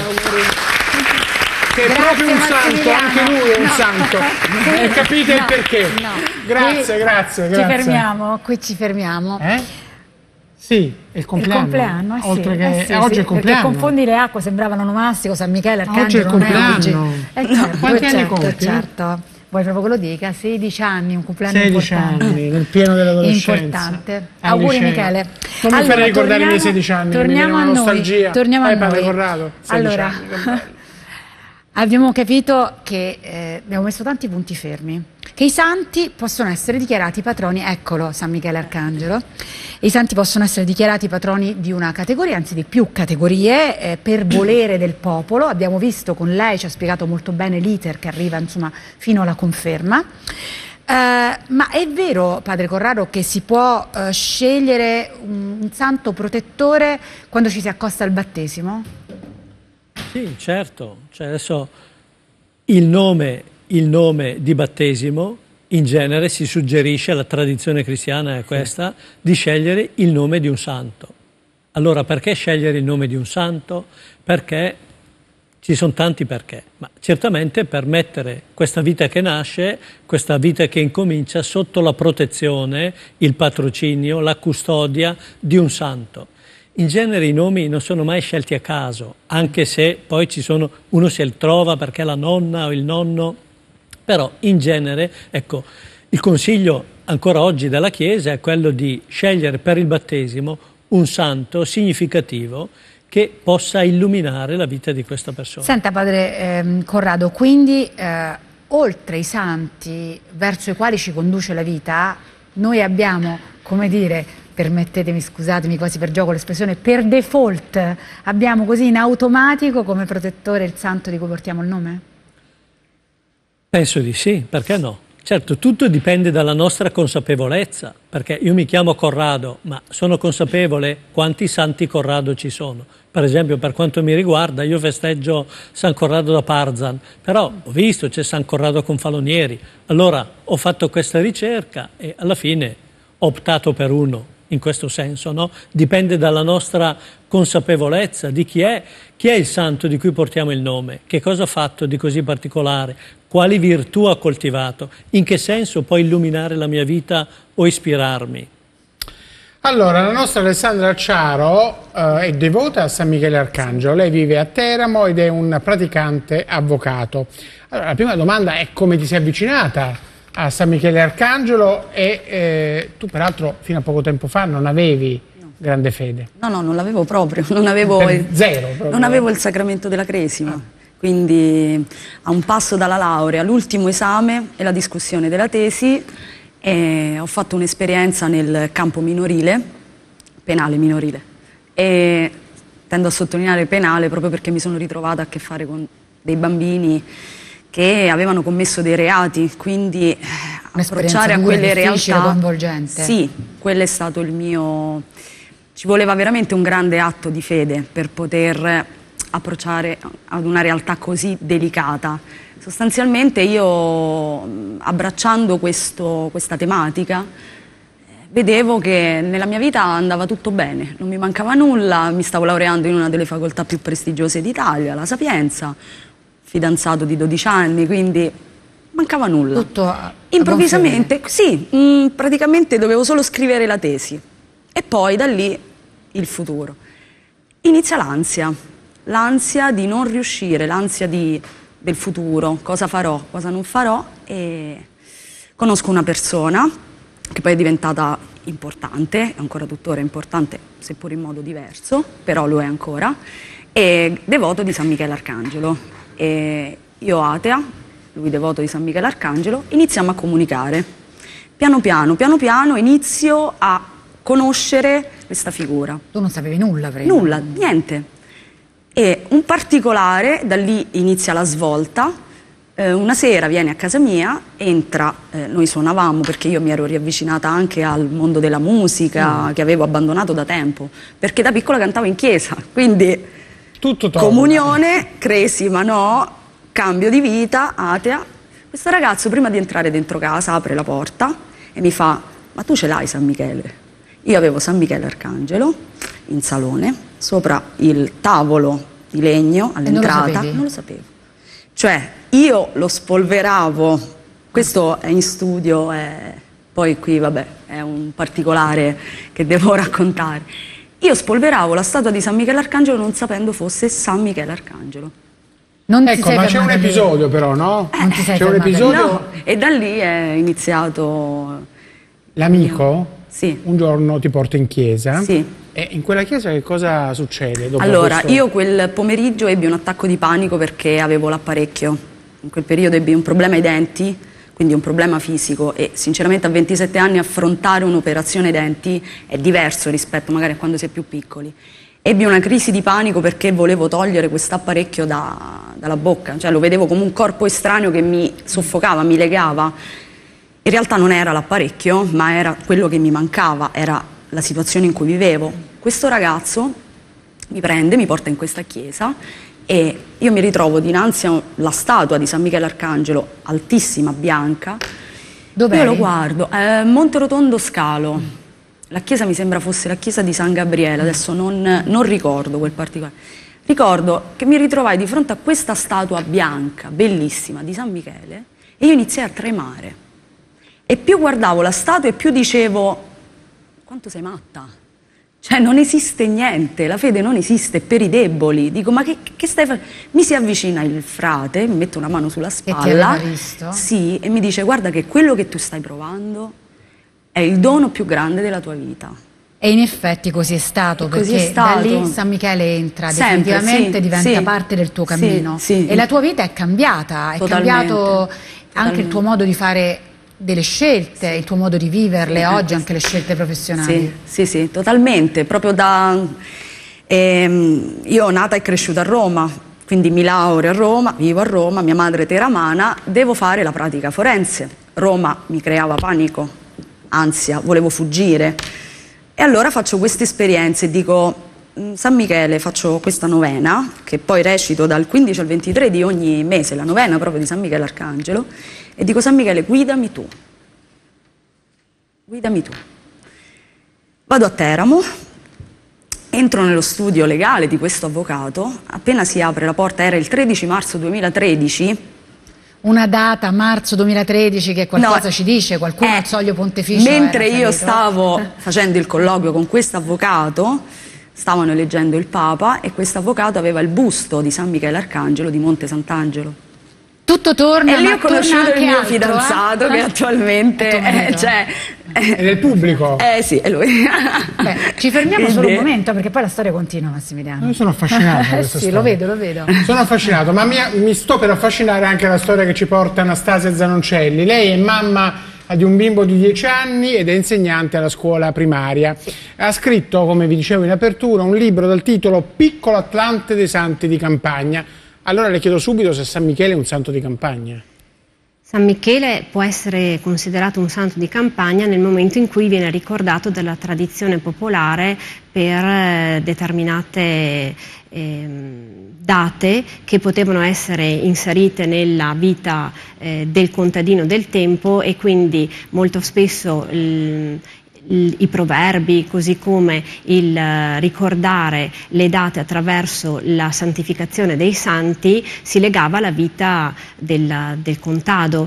Che è Grazie, proprio un santo, anche lui è un no. santo. E capite no, il perché. No. Grazie, qui grazie, ci grazie. fermiamo, qui ci fermiamo. Eh? Sì, è il compleanno. Il compleanno, eh sì, Oltre che eh sì, eh, oggi sì, è il compleanno. Perché confondi le acque, sembravano onomastico, San Michele, Arcangelo. Oggi è il compleanno. Eh, certo, Quanti anni certo, compi? certo. Vuoi proprio che lo dica? sedici anni, un compleanno sedici importante. anni, nel pieno dell'adolescenza. Importante. Auguri liceo. Michele. Non mi allora, farei ricordare torniamo, i miei sedici anni, torniamo mi viene una a noi, nostalgia. Torniamo Vai, a Padre noi. Corrado, Allora, anni, abbiamo capito che eh, abbiamo messo tanti punti fermi, che i santi possono essere dichiarati patroni, eccolo San Michele Arcangelo, i santi possono essere dichiarati patroni di una categoria, anzi di più categorie, eh, per volere del popolo. Abbiamo visto con lei, ci ha spiegato molto bene l'iter che arriva insomma fino alla conferma. Uh, ma è vero, Padre Corrado, che si può uh, scegliere un, un santo protettore quando ci si accosta al battesimo? Sì, certo. Cioè adesso il nome, il nome di battesimo in genere si suggerisce, la tradizione cristiana è questa, sì, di scegliere il nome di un santo. Allora perché scegliere il nome di un santo? Perché ci sono tanti perché, ma certamente per mettere questa vita che nasce, questa vita che incomincia sotto la protezione, il patrocinio, la custodia di un santo. In genere i nomi non sono mai scelti a caso, anche se poi ci sono, uno se li trova perché la nonna o il nonno Però in genere, ecco, il consiglio ancora oggi della Chiesa è quello di scegliere per il battesimo un santo significativo che possa illuminare la vita di questa persona. Senta padre ehm, Corrado, quindi eh, oltre i santi verso i quali ci conduce la vita, noi abbiamo, come dire, permettetemi, scusatemi quasi per gioco l'espressione, per default abbiamo così in automatico come protettore il santo di cui portiamo il nome? Penso di sì, perché no? Certo, tutto dipende dalla nostra consapevolezza, perché io mi chiamo Corrado, ma sono consapevole quanti santi Corrado ci sono. Per esempio, per quanto mi riguarda, io festeggio San Corrado da Parzan, però ho visto c'è San Corrado Confalonieri. Allora ho fatto questa ricerca e alla fine ho optato per uno, in questo senso, no? Dipende dalla nostra consapevolezza di chi è, chi è il santo di cui portiamo il nome, che cosa ha fatto di così particolare, quali virtù ha coltivato, in che senso può illuminare la mia vita o ispirarmi. Allora, la nostra Alessandra Acciaro uh, è devota a San Michele Arcangelo, lei vive a Teramo ed è un praticante avvocato. Allora, la prima domanda è come ti sei avvicinata a San Michele Arcangelo e eh, tu peraltro fino a poco tempo fa non avevi no. grande fede. No, no, non l'avevo proprio, non avevo, il, zero proprio. Non avevo il sacramento della Cresima. Ah. Quindi a un passo dalla laurea, l'ultimo esame e la discussione della tesi, e ho fatto un'esperienza nel campo minorile, penale minorile, e tendo a sottolineare penale proprio perché mi sono ritrovata a che fare con dei bambini che avevano commesso dei reati, quindi approcciare a quelle realtà, coinvolgente. Sì, quello è stato il mio, ci voleva veramente un grande atto di fede per poter approcciare ad una realtà così delicata. Sostanzialmente io, abbracciando questo, questa tematica, vedevo che nella mia vita andava tutto bene, non mi mancava nulla, mi stavo laureando in una delle facoltà più prestigiose d'Italia, la Sapienza, fidanzato di dodici anni, quindi mancava nulla. Tutto improvvisamente, sì, mh, praticamente dovevo solo scrivere la tesi e poi da lì il futuro. Inizia l'ansia. L'ansia di non riuscire, l'ansia del futuro, cosa farò, cosa non farò, e conosco una persona che poi è diventata importante, ancora tuttora importante, seppur in modo diverso, però lo è ancora, è devoto di San Michele Arcangelo. E io atea, lui devoto di San Michele Arcangelo, iniziamo a comunicare. Piano piano, piano piano inizio a conoscere questa figura. Tu non sapevi nulla prima? Nulla, niente. E un particolare, da lì inizia la svolta, eh, una sera viene a casa mia, entra, eh, noi suonavamo perché io mi ero riavvicinata anche al mondo della musica mm. che avevo abbandonato da tempo, perché da piccola cantavo in chiesa, quindi tutto comunione, cresima, no, cambio di vita, atea. Questo ragazzo prima di entrare dentro casa apre la porta e mi fa: ma tu ce l'hai San Michele? Io avevo San Michele Arcangelo in salone, sopra il tavolo di legno all'entrata, non, non lo sapevo. Cioè io lo spolveravo, questo è in studio, è... poi qui vabbè è un particolare che devo raccontare. Io spolveravo la statua di San Michele Arcangelo non sapendo fosse San Michele Arcangelo. Non ecco, ma c'è un episodio però, no? Eh, c'è un episodio no, e da lì è iniziato. L'amico? Sì. Un giorno ti porta in chiesa. Sì. E in quella chiesa che cosa succede? Dopo allora, questo... io quel pomeriggio ebbi un attacco di panico perché avevo l'apparecchio. In quel periodo ebbi un problema ai denti, quindi un problema fisico, e sinceramente a ventisette anni affrontare un'operazione ai denti è diverso rispetto magari a quando si è più piccoli. Ebbi una crisi di panico perché volevo togliere quest'apparecchio da, dalla bocca, cioè lo vedevo come un corpo estraneo che mi soffocava, mi legava. In realtà non era l'apparecchio, ma era quello che mi mancava, era la situazione in cui vivevo. Questo ragazzo mi prende, mi porta in questa chiesa e io mi ritrovo dinanzi alla statua di San Michele Arcangelo, altissima, bianca. Dov'è? Io lo guardo, eh, Monte Rotondo Scalo. La chiesa mi sembra fosse la chiesa di San Gabriele, adesso non, non ricordo quel particolare. Ricordo che mi ritrovai di fronte a questa statua bianca, bellissima, di San Michele, e io iniziai a tremare. E più guardavo la statua e più dicevo: quanto sei matta? Cioè non esiste niente, la fede non esiste, per i deboli. Dico, ma che, che stai facendo? Mi si avvicina il frate, mi mette una mano sulla spalla. E ti aveva visto? Sì, e mi dice, guarda che quello che tu stai provando è il dono più grande della tua vita. E in effetti così è stato, perché così è stato. Da lì San Michele entra, Sempre, definitivamente sì, diventa sì, parte del tuo cammino. sì, sì. E la tua vita è cambiata, è Totalmente, cambiato anche totalmente. il tuo modo di fare delle scelte, il tuo modo di viverle Sì. oggi, anche le scelte professionali. Sì, sì, sì, totalmente. Proprio da... Ehm, io nata e cresciuta a Roma, quindi mi laureo a Roma, vivo a Roma, mia madre teramana, devo fare la pratica forense. Roma mi creava panico, ansia, volevo fuggire. E allora faccio queste esperienze e dico, San Michele, faccio questa novena, che poi recito dal quindici al ventitré di ogni mese, la novena proprio di San Michele Arcangelo, e dico, San Michele, guidami tu, guidami tu. Vado a Teramo, entro nello studio legale di questo avvocato, appena si apre la porta, era il tredici marzo duemilatredici. Una data, marzo duemilatredici, che qualcosa No, ci dice, qualcuno eh, al Soglio Pontificio mentre era io salito. stavo facendo il colloquio con questo avvocato, stavano eleggendo il Papa e questo avvocato aveva il busto di San Michele Arcangelo di Monte Sant'Angelo. Tutto torna, E lì ma ho conosciuto torna il mio anche fidanzato altro, eh? che attualmente è, cioè, È del pubblico? Eh sì, è lui. Beh, ci fermiamo Quindi- solo un momento, perché poi la storia continua, Massimiliano. Io sono affascinato da Eh questa sì, storia. lo vedo, lo vedo. Sono affascinato, ma mi, mi sto per affascinare anche la storia che ci porta Anastasia Zanoncelli. Lei è mamma di un bimbo di dieci anni ed è insegnante alla scuola primaria. Ha scritto, come vi dicevo in apertura, un libro dal titolo Piccolo Atlante dei Santi di Campagna. Allora le chiedo subito se San Michele è un santo di campagna. San Michele può essere considerato un santo di campagna nel momento in cui viene ricordato dalla tradizione popolare per eh, determinate ehm, date che potevano essere inserite nella vita eh, del contadino del tempo, e quindi molto spesso il, il, i proverbi, così come il eh, ricordare le date attraverso la santificazione dei santi, si legava alla vita del, del contado.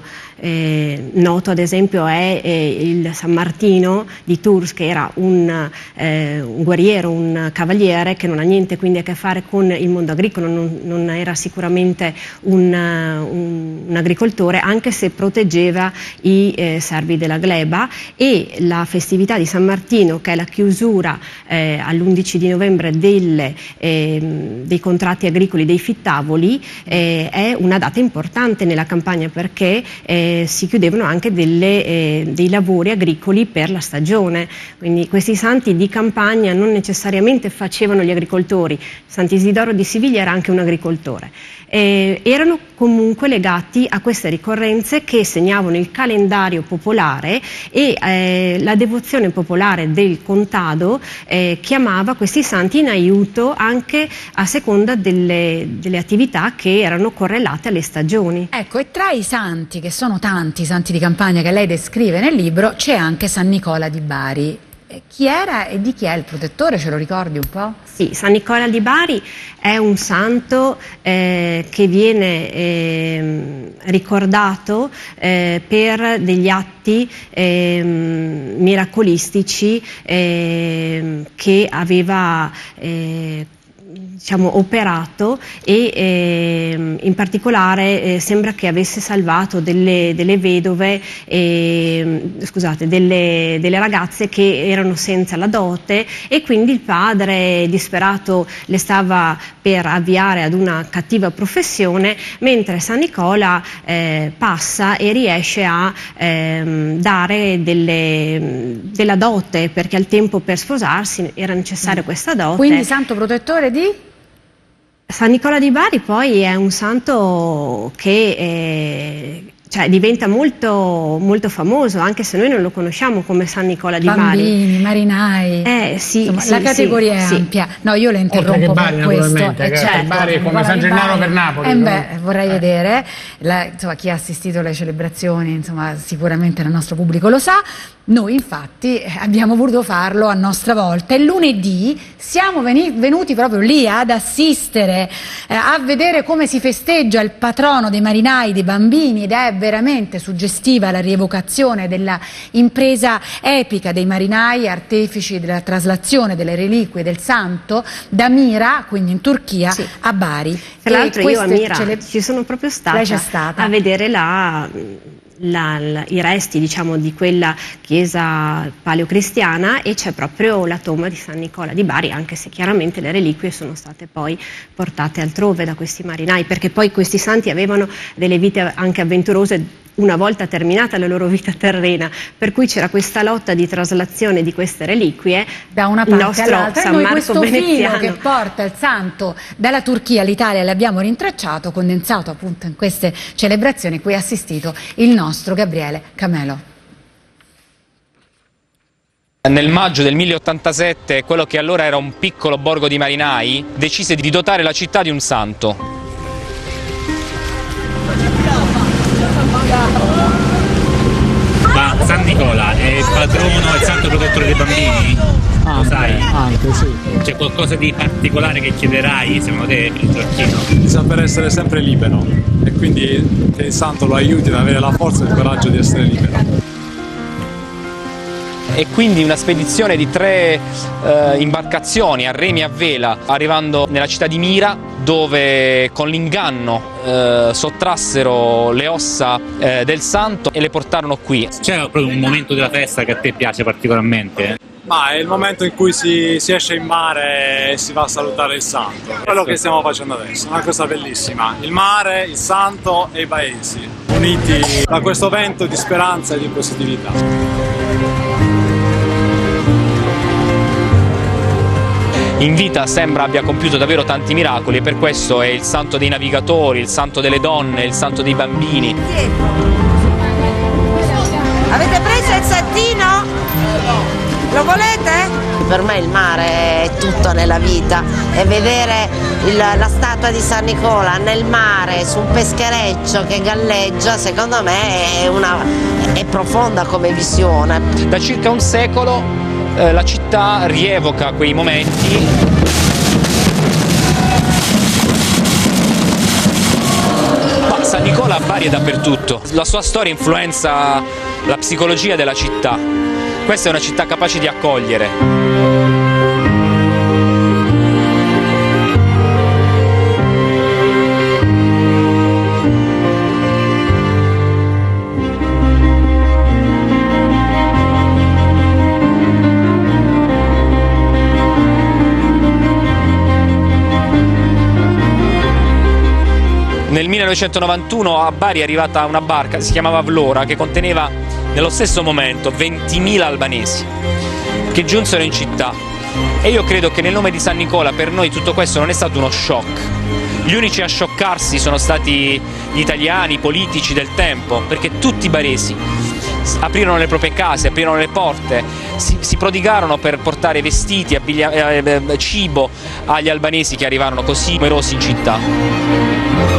Eh, noto ad esempio è eh, il San Martino di Tours, che era un, eh, un guerriero, un cavaliere che non ha niente quindi a che fare con il mondo agricolo, non, non era sicuramente un, un, un agricoltore, anche se proteggeva i eh, servi della gleba. E la festività di San Martino, che è la chiusura eh, all'undici di novembre delle, eh, dei contratti agricoli, dei fittavoli, eh, è una data importante nella campagna, perché eh, si chiudevano anche delle, eh, dei lavori agricoli per la stagione. Quindi questi santi di campagna non necessariamente facevano gli agricoltori. Sant'Isidoro di Siviglia era anche un agricoltore. Eh, erano comunque legati a queste ricorrenze che segnavano il calendario popolare, e eh, la devozione popolare del contado eh, chiamava questi santi in aiuto anche a seconda delle, delle attività che erano correlate alle stagioni. Ecco, e tra i santi, che sono tanti, i santi di campagna che lei descrive nel libro, c'è anche San Nicola di Bari. Eh, Chi era e di chi è il protettore, ce lo ricordi un po'? Sì, San Nicola di Bari è un santo eh, che viene eh, ricordato eh, per degli atti eh, miracolistici eh, che aveva eh, diciamo operato, e eh, in particolare eh, sembra che avesse salvato delle, delle vedove, eh, scusate, delle, delle ragazze che erano senza la dote, e quindi il padre disperato le stava per avviare ad una cattiva professione, mentre San Nicola eh, passa e riesce a ehm, dare delle, della dote, perché al tempo per sposarsi era necessaria questa dote. Quindi santo protettore di? San Nicola di Bari poi è un santo che eh, cioè, diventa molto, molto famoso, anche se noi non lo conosciamo come San Nicola di Bari. Bambini, marinai, eh, sì, insomma, sì, la categoria sì, è ampia. No, io le Oltre interrompo che Bari, per questo. naturalmente, Eh, che certo, Bari è come Nicola San di Gennaro Bari. per Napoli, Eh, no? beh, vorrei vedere, la, insomma, chi ha assistito alle celebrazioni, insomma, sicuramente il nostro pubblico lo sa. Noi infatti abbiamo voluto farlo a nostra volta e lunedì siamo venuti proprio lì ad assistere, eh, a vedere come si festeggia il patrono dei marinai, dei bambini, ed è veramente suggestiva la rievocazione della impresa epica dei marinai, artefici della traslazione delle reliquie del santo da Mira, quindi in Turchia, sì, a Bari. Tra l'altro io a Mira le... ci sono proprio stata, stata a vedere la... La, la, i resti, diciamo, di quella chiesa paleocristiana, e c'è proprio la tomba di San Nicola di Bari, anche se chiaramente le reliquie sono state poi portate altrove da questi marinai, perché poi questi santi avevano delle vite anche avventurose una volta terminata la loro vita terrena, per cui c'era questa lotta di traslazione di queste reliquie da una parte il nostro all'altra. San Noi Marco questo Veneziano filo che porta il santo dalla Turchia all'Italia l'abbiamo rintracciato, condensato appunto in queste celebrazioni cui ha assistito il nostro Gabriele Camelo. Nel maggio del mille ottantasette, quello che allora era un piccolo borgo di marinai decise di dotare la città di un santo. Ma San Nicola è il patrono, è il santo protettore dei bambini? Ah, lo sai? Anche, sì. C'è qualcosa di particolare che chiederai, secondo te, per il giochino? Di saper essere sempre libero, e quindi che il santo lo aiuti ad avere la forza e il coraggio di essere libero. E quindi una spedizione di tre eh, imbarcazioni a remi a vela, arrivando nella città di Mira, dove con l'inganno eh, sottrassero le ossa eh, del santo e le portarono qui. C'è proprio un momento della festa che a te piace particolarmente? Ma è il momento in cui si, si esce in mare e si va a salutare il santo. Quello che stiamo facendo adesso, una cosa bellissima. Il mare, il santo e i paesi, uniti da questo vento di speranza e di positività. In vita sembra abbia compiuto davvero tanti miracoli, e per questo è il santo dei navigatori, il santo delle donne, il santo dei bambini. Avete preso il santino? Lo volete? Per me il mare è tutto nella vita, e vedere il, la statua di San Nicola nel mare su un peschereccio che galleggia, secondo me è, una, è profonda come visione. Da circa un secolo eh, la città rievoca quei momenti. Ma San Nicola a Bari è dappertutto. La sua storia influenza la psicologia della città. Questa è una città capace di accogliere. Nel millenovecentonovantuno a Bari è arrivata una barca, si chiamava Vlora, che conteneva nello stesso momento ventimila albanesi che giunsero in città. E io credo che nel nome di San Nicola per noi tutto questo non è stato uno shock. Gli unici a scioccarsi sono stati gli italiani, i politici del tempo, perché tutti i baresi aprirono le proprie case, aprirono le porte, si, si prodigarono per portare vestiti, abiglia, eh, cibo agli albanesi che arrivarono così numerosi in città.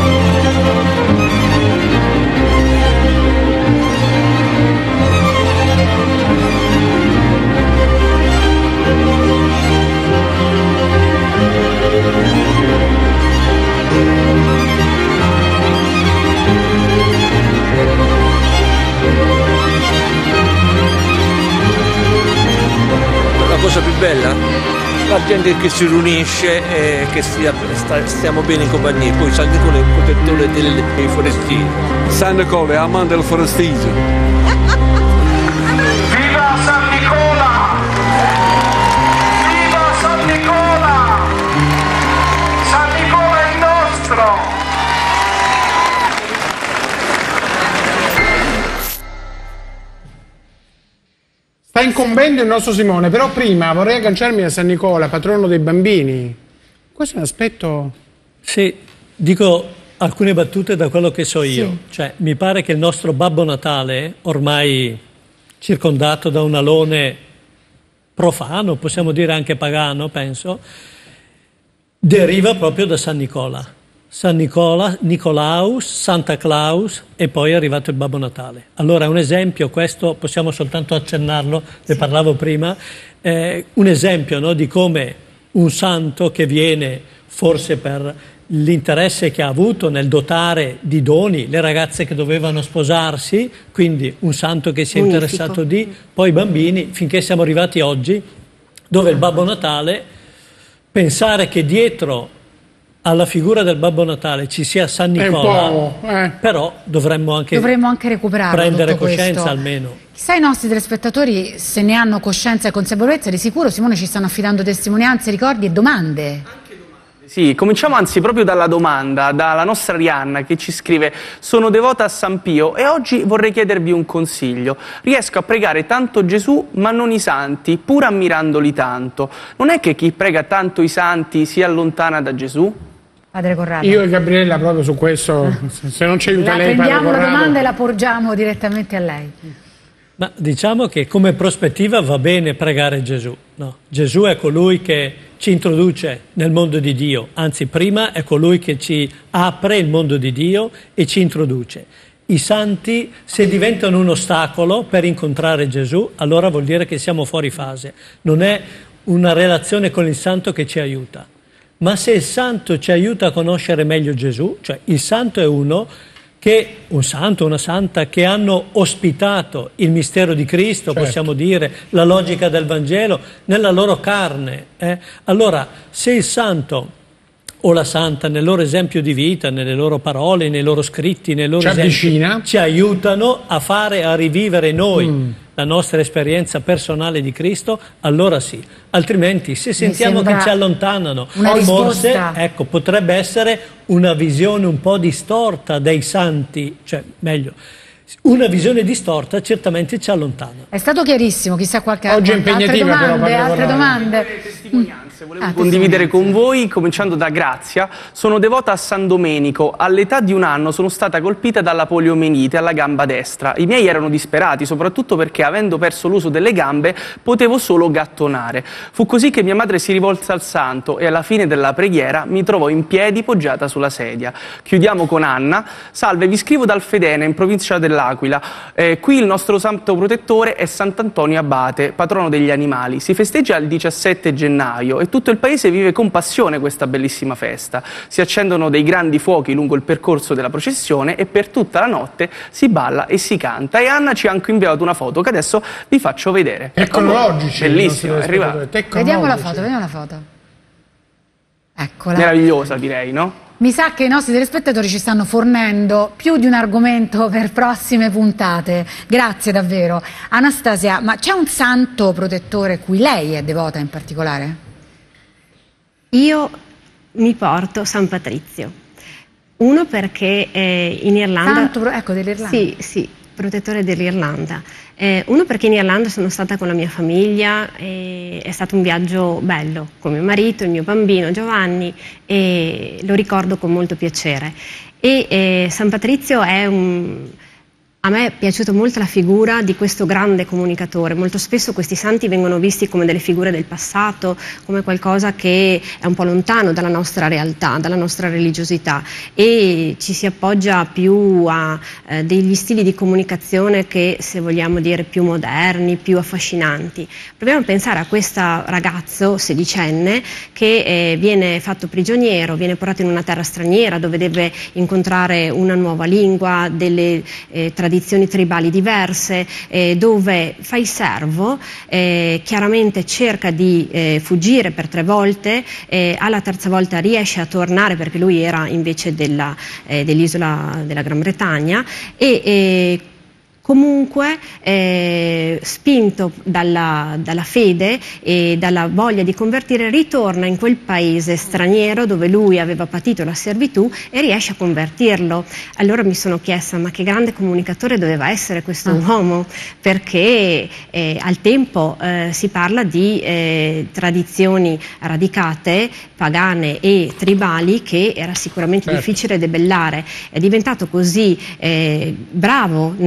La cosa più bella? La gente che si riunisce e che stia, sta, stiamo bene in compagnia. Poi San Nicola è il protettore dei, dei forestieri. San Nicola è amante del forestiero. Viva San Nicola! Viva San Nicola! San Nicola è il nostro! Sta incombendo il nostro Simone, però prima vorrei agganciarmi a San Nicola, patrono dei bambini. Questo è un aspetto... Sì, dico alcune battute da quello che so io. Sì. Cioè, mi pare che il nostro Babbo Natale, ormai circondato da un alone profano, possiamo dire anche pagano, penso, deriva proprio da San Nicola. San Nicola, Nicolaus, Santa Claus e poi è arrivato il Babbo Natale. Allora un esempio, questo possiamo soltanto accennarlo, ne sì. parlavo prima, eh, un esempio, no, di come un santo che viene forse per l'interesse che ha avuto nel dotare di doni le ragazze che dovevano sposarsi, quindi un santo che si è Unifico. interessato di, poi i bambini, finché siamo arrivati oggi, dove il Babbo Natale, pensare che dietro alla figura del Babbo Natale ci sia San Nicola, eh. però dovremmo anche, dovremmo anche recuperare prendere coscienza questo. almeno. Chissà i nostri telespettatori se ne hanno coscienza e consapevolezza, di sicuro Simone ci stanno affidando testimonianze, ricordi e domande. Sì, cominciamo anzi proprio dalla domanda, dalla nostra Arianna che ci scrive: sono devota a San Pio e oggi vorrei chiedervi un consiglio. Riesco a pregare tanto Gesù ma non i santi, pur ammirandoli tanto. Non è che chi prega tanto i santi si allontana da Gesù? Padre Corrado. Io e Gabriella proprio su questo, se non ci aiuta la lei, prendiamo Padre la Corrado. domanda e la porgiamo direttamente a lei. Ma diciamo che come prospettiva va bene pregare Gesù. No? Gesù è colui che ci introduce nel mondo di Dio, anzi prima è colui che ci apre il mondo di Dio e ci introduce. I santi, se diventano un ostacolo per incontrare Gesù, allora vuol dire che siamo fuori fase. Non è una relazione con il santo che ci aiuta. Ma se il santo ci aiuta a conoscere meglio Gesù, cioè il santo è uno che, un santo, una santa, che hanno ospitato il mistero di Cristo, certo. possiamo dire, la logica del Vangelo, nella loro carne. Eh? Allora, se il santo o la santa nel loro esempio di vita, nelle loro parole, nei loro scritti, nei loro ci esempi, avvicina, ci aiutano a fare, a rivivere noi mm. la nostra esperienza personale di Cristo, allora sì. Altrimenti, se sentiamo che ci allontanano, forse, ecco, potrebbe essere una visione un po' distorta dei santi, cioè meglio, una visione distorta certamente ci allontana. È stato chiarissimo, chissà qualche Oggi è impegnativa, altre domande, però, altre domande. Volevo ah, condividere con voi, cominciando da Grazia. Sono devota a San Domenico. All'età di un anno sono stata colpita dalla poliomielite alla gamba destra. I miei erano disperati, soprattutto perché, avendo perso l'uso delle gambe, potevo solo gattonare. Fu così che mia madre si rivolse al santo e alla fine della preghiera mi trovò in piedi poggiata sulla sedia. Chiudiamo con Anna. Salve, vi scrivo dal Fedene, in provincia dell'Aquila. Eh, qui il nostro santo protettore è Sant'Antonio Abate, patrono degli animali. Si festeggia il diciassette gennaio e tutto il paese vive con passione questa bellissima festa. Si accendono dei grandi fuochi lungo il percorso della processione e per tutta la notte si balla e si canta. E Anna ci ha anche inviato una foto che adesso vi faccio vedere. Tecnologici. Bellissimo, è arrivato. Vediamo la foto, vediamo la foto. Eccola. Meravigliosa, direi, no? Mi sa che i nostri telespettatori ci stanno fornendo più di un argomento per prossime puntate. Grazie davvero. Anastasia, ma c'è un santo protettore cui lei è devota in particolare? Io mi porto San Patrizio. Uno perché eh, in Irlanda... Santo, ecco, dell'Irlanda. Sì, sì, protettore dell'Irlanda. Eh, uno perché in Irlanda sono stata con la mia famiglia, e è stato un viaggio bello, con mio marito, il mio bambino Giovanni, e lo ricordo con molto piacere. E eh, San Patrizio è un... A me è piaciuta molto la figura di questo grande comunicatore. Molto spesso questi santi vengono visti come delle figure del passato, come qualcosa che è un po' lontano dalla nostra realtà, dalla nostra religiosità, e ci si appoggia più a eh, degli stili di comunicazione che, se vogliamo dire, più moderni, più affascinanti. Proviamo a pensare a questo ragazzo sedicenne che eh, viene fatto prigioniero, viene portato in una terra straniera dove deve incontrare una nuova lingua, delle eh, tradizioni tribali diverse, eh, dove fa il servo, eh, chiaramente cerca di eh, fuggire per tre volte, eh, alla terza volta riesce a tornare perché lui era invece della, eh, dell'isola della Gran Bretagna e eh, comunque eh, spinto dalla, dalla fede e dalla voglia di convertire, ritorna in quel paese straniero dove lui aveva patito la servitù e riesce a convertirlo. Allora mi sono chiesta, ma che grande comunicatore doveva essere questo ah. uomo, perché eh, al tempo eh, si parla di eh, tradizioni radicate, pagane e tribali, che era sicuramente certo. difficile debellare. È diventato così eh, bravo nel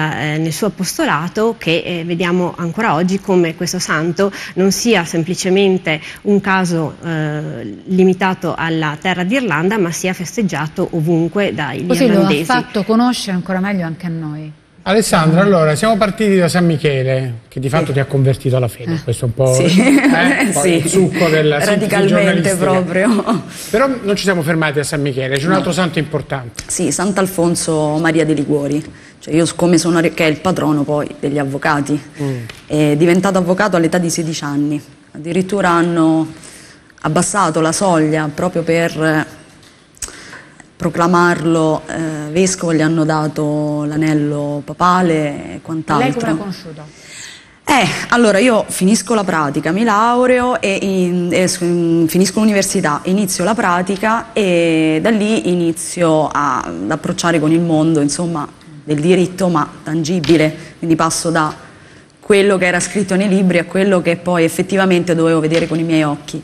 nella, eh, nel suo apostolato, che eh, vediamo ancora oggi come questo santo non sia semplicemente un caso eh, limitato alla terra d'Irlanda, ma sia festeggiato ovunque dagli Così irlandesi. lo ha fatto conoscere ancora meglio anche a noi. Alessandra, allora siamo partiti da San Michele, che di fatto sì. ti ha convertito alla fede, eh. questo è un po', sì. eh, un po sì. il succo della radicalmente proprio. Però non ci siamo fermati a San Michele, c'è un altro no. santo importante. Sì, Sant'Alfonso Maria de Liguori, cioè io come sono, che è il patrono poi degli avvocati, mm. è diventato avvocato all'età di sedici anni, addirittura hanno abbassato la soglia proprio per proclamarlo eh, vescovo, gli hanno dato l'anello papale e quant'altro. Lei come l'ha conosciuto? Eh, allora io finisco la pratica, mi laureo e, in, e finisco l'università, inizio la pratica e da lì inizio a, ad approcciare con il mondo, insomma, del diritto ma tangibile, quindi passo da quello che era scritto nei libri a quello che poi effettivamente dovevo vedere con i miei occhi.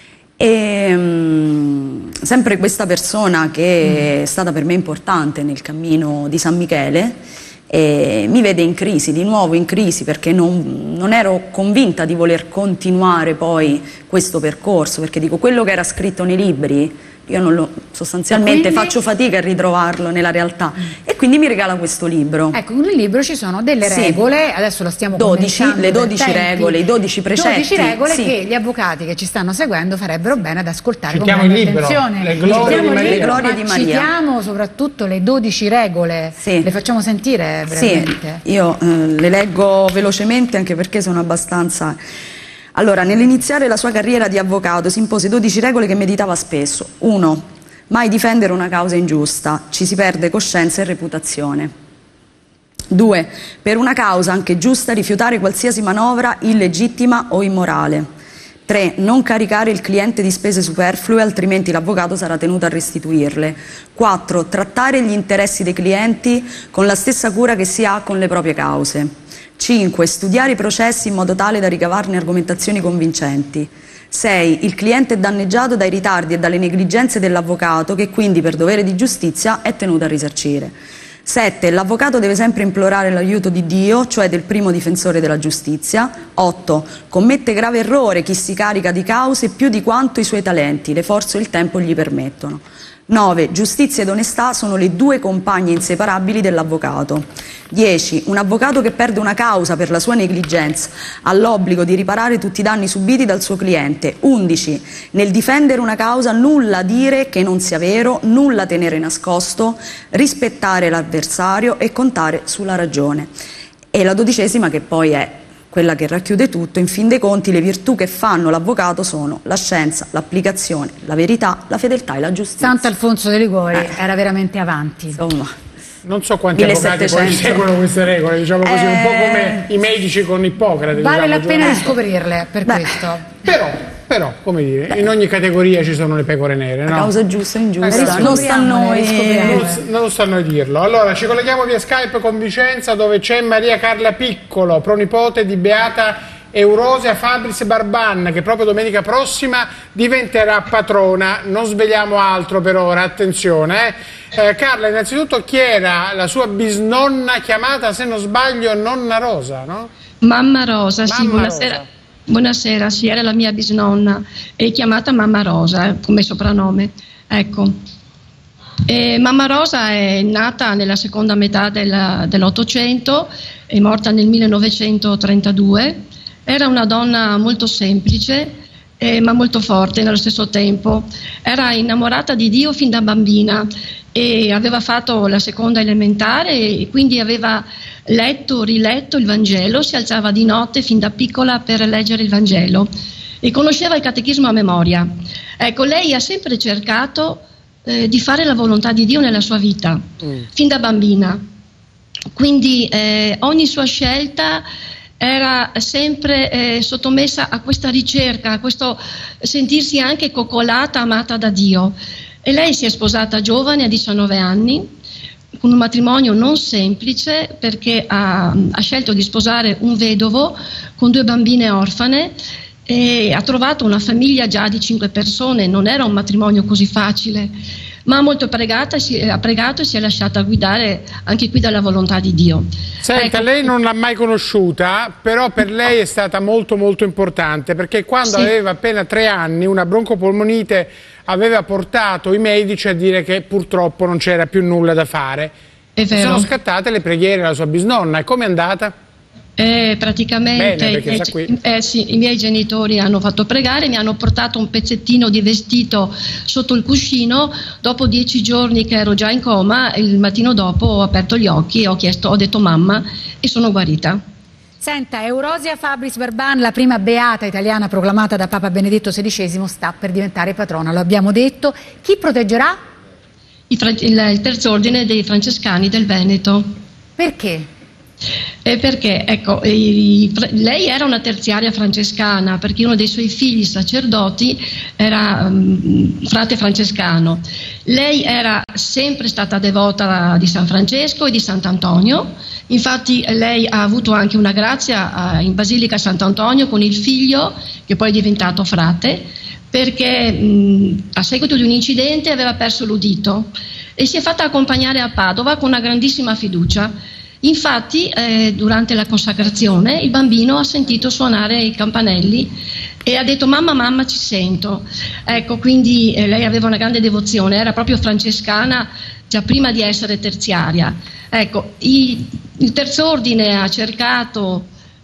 E um, sempre questa persona che è stata per me importante nel cammino di San Michele eh, mi vede in crisi, di nuovo in crisi, perché non, non ero convinta di voler continuare poi questo percorso, perché dico, quello che era scritto nei libri io non lo, sostanzialmente quindi faccio fatica a ritrovarlo nella realtà mm. e quindi mi regala questo libro. Ecco, nel libro ci sono delle sì. regole, adesso lo stiamo dodici, le dodici regole, i dodici precetti. dodici regole sì. che gli avvocati che ci stanno seguendo farebbero bene ad ascoltare citiamo con il libro, attenzione. le glorie di Maria. Le glorie di Maria. Citiamo soprattutto le dodici regole, sì. le facciamo sentire brevemente. Sì, io eh, le leggo velocemente anche perché sono abbastanza... Allora, nell'iniziare la sua carriera di avvocato si impose dodici regole che meditava spesso. uno. Mai difendere una causa ingiusta, ci si perde coscienza e reputazione. due. Per una causa anche giusta rifiutare qualsiasi manovra illegittima o immorale. tre. Non caricare il cliente di spese superflue, altrimenti l'avvocato sarà tenuto a restituirle. quattro. Trattare gli interessi dei clienti con la stessa cura che si ha con le proprie cause. cinque. Studiare i processi in modo tale da ricavarne argomentazioni convincenti. sei. Il cliente è danneggiato dai ritardi e dalle negligenze dell'avvocato, che quindi per dovere di giustizia è tenuto a risarcire. sette. L'avvocato deve sempre implorare l'aiuto di Dio, cioè del primo difensore della giustizia. otto. Commette grave errore chi si carica di cause più di quanto i suoi talenti, le forze o il tempo gli permettono. nove. Giustizia ed onestà sono le due compagne inseparabili dell'avvocato. dieci. Un avvocato che perde una causa per la sua negligenza ha l'obbligo di riparare tutti i danni subiti dal suo cliente. undici. Nel difendere una causa nulla dire che non sia vero, nulla tenere nascosto, rispettare l'avversario e contare sulla ragione. E la dodicesima, che poi è quella che racchiude tutto, in fin dei conti le virtù che fanno l'avvocato sono la scienza, l'applicazione, la verità, la fedeltà e la giustizia. Sant'Alfonso de Liguori eh. era veramente avanti. Insomma, non so quanti avvocati poi seguono queste regole, diciamo così, eh... un po' come i medici con Ippocrate. Vale diciamo, la pena giornale. di scoprirle per Beh. questo. Però, però, come dire, Beh. in ogni categoria ci sono le pecore nere, no? La causa giusta e ingiusta, Eh, non sta a noi. Non, non sta a noi dirlo. Allora, ci colleghiamo via Skype con Vicenza, dove c'è Maria Carla Piccolo, pronipote di Beata Eurosia Fabris Barban, che proprio domenica prossima diventerà patrona. Non svegliamo altro per ora, attenzione. Eh. Eh, Carla, innanzitutto chi era la sua bisnonna chiamata, se non sbaglio, Nonna Rosa, no? Mamma Rosa, Mamma sì, buonasera. Rosa. Buonasera, sì, era la mia bisnonna, è chiamata Mamma Rosa eh, come soprannome, ecco. E Mamma Rosa è nata nella seconda metà del, dell'Ottocento, è morta nel millenovecentotrentadue. Era una donna molto semplice, eh, ma molto forte nello stesso tempo. Era innamorata di Dio fin da bambina e aveva fatto la seconda elementare e quindi aveva letto, riletto il Vangelo, si alzava di notte fin da piccola per leggere il Vangelo e conosceva il catechismo a memoria. Ecco, lei ha sempre cercato eh, di fare la volontà di Dio nella sua vita, mm. fin da bambina. Quindi eh, ogni sua scelta era sempre eh, sottomessa a questa ricerca, a questo sentirsi anche coccolata, amata da Dio. E lei si è sposata giovane, a diciannove anni, con un matrimonio non semplice, perché ha, ha scelto di sposare un vedovo con due bambine orfane e ha trovato una famiglia già di cinque persone. Non era un matrimonio così facile, ma ha molto pregata, si, ha pregato e si è lasciata guidare anche qui dalla volontà di Dio. Senta, ecco. lei non l'ha mai conosciuta, però per lei è stata molto molto importante, perché quando Sì. aveva appena tre anni una broncopolmonite aveva portato i medici a dire che purtroppo non c'era più nulla da fare. È vero. Sono scattate le preghiere alla sua bisnonna, e com'è andata? Eh, praticamente Bene, perché eh, sta qui. eh, sì, i miei genitori hanno fatto pregare, mi hanno portato un pezzettino di vestito sotto il cuscino. Dopo dieci giorni che ero già in coma, il mattino dopo ho aperto gli occhi e ho chiesto, ho detto mamma, e sono guarita. Senta, Eurosia Fabris Barban, la prima beata italiana proclamata da Papa Benedetto sedicesimo, sta per diventare patrona, lo abbiamo detto. Chi proteggerà? I, il, il terzo ordine dei francescani del Veneto. Perché? Eh, perché ecco, i, lei era una terziaria francescana, perché uno dei suoi figli sacerdoti era um, frate francescano. Lei era sempre stata devota di San Francesco e di Sant'Antonio, infatti lei ha avuto anche una grazia uh, in Basilica Sant'Antonio con il figlio che poi è diventato frate, perché mh, a seguito di un incidente aveva perso l'udito e si è fatta accompagnare a Padova con una grandissima fiducia. Infatti eh, durante la consacrazione il bambino ha sentito suonare i campanelli e ha detto mamma mamma ci sento. Ecco, quindi eh, lei aveva una grande devozione, era proprio francescana già prima di essere terziaria. Ecco, i, il terzo ordine ha cercato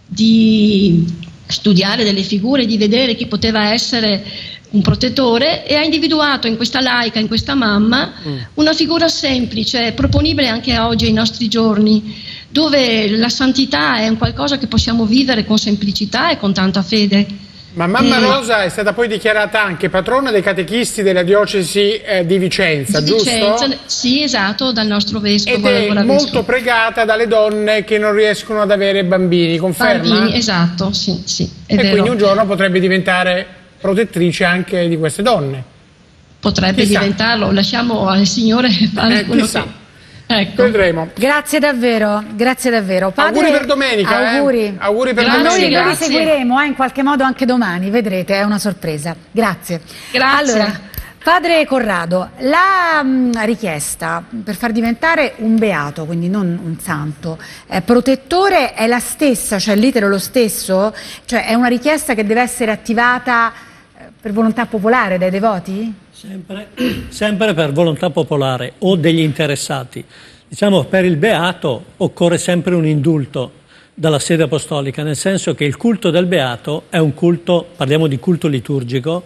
di studiare delle figure, di vedere chi poteva essere un protettore, e ha individuato in questa laica, in questa mamma, mm. una figura semplice, proponibile anche oggi ai nostri giorni, dove la santità è un qualcosa che possiamo vivere con semplicità e con tanta fede. Ma Mamma e... Rosa è stata poi dichiarata anche patrona dei catechisti della diocesi eh, di Vicenza, di giusto? Vicenza, sì, esatto, dal nostro vescovo. Ed è molto pregata dalle donne che non riescono ad avere bambini, conferma? Bambini, esatto, sì, sì, è e vero. quindi un giorno potrebbe diventare protettrice anche di queste donne. Potrebbe chissà. diventarlo, lasciamo al Signore fare eh, quello chissà. che... Ecco. Vedremo. Grazie davvero, grazie davvero. Padre, auguri per domenica. Auguri. Eh? Auguri per Grazie, domenica. noi li seguiremo eh, in qualche modo anche domani, vedrete, è una sorpresa. Grazie. Grazie. Allora, padre Corrado, la mh, richiesta per far diventare un beato, quindi non un santo, eh, protettore è la stessa, cioè l'iter è lo stesso? Cioè è una richiesta che deve essere attivata eh, per volontà popolare dai devoti? Sempre, sempre per volontà popolare o degli interessati. Diciamo, per il beato occorre sempre un indulto dalla sede apostolica, nel senso che il culto del beato è un culto, parliamo di culto liturgico,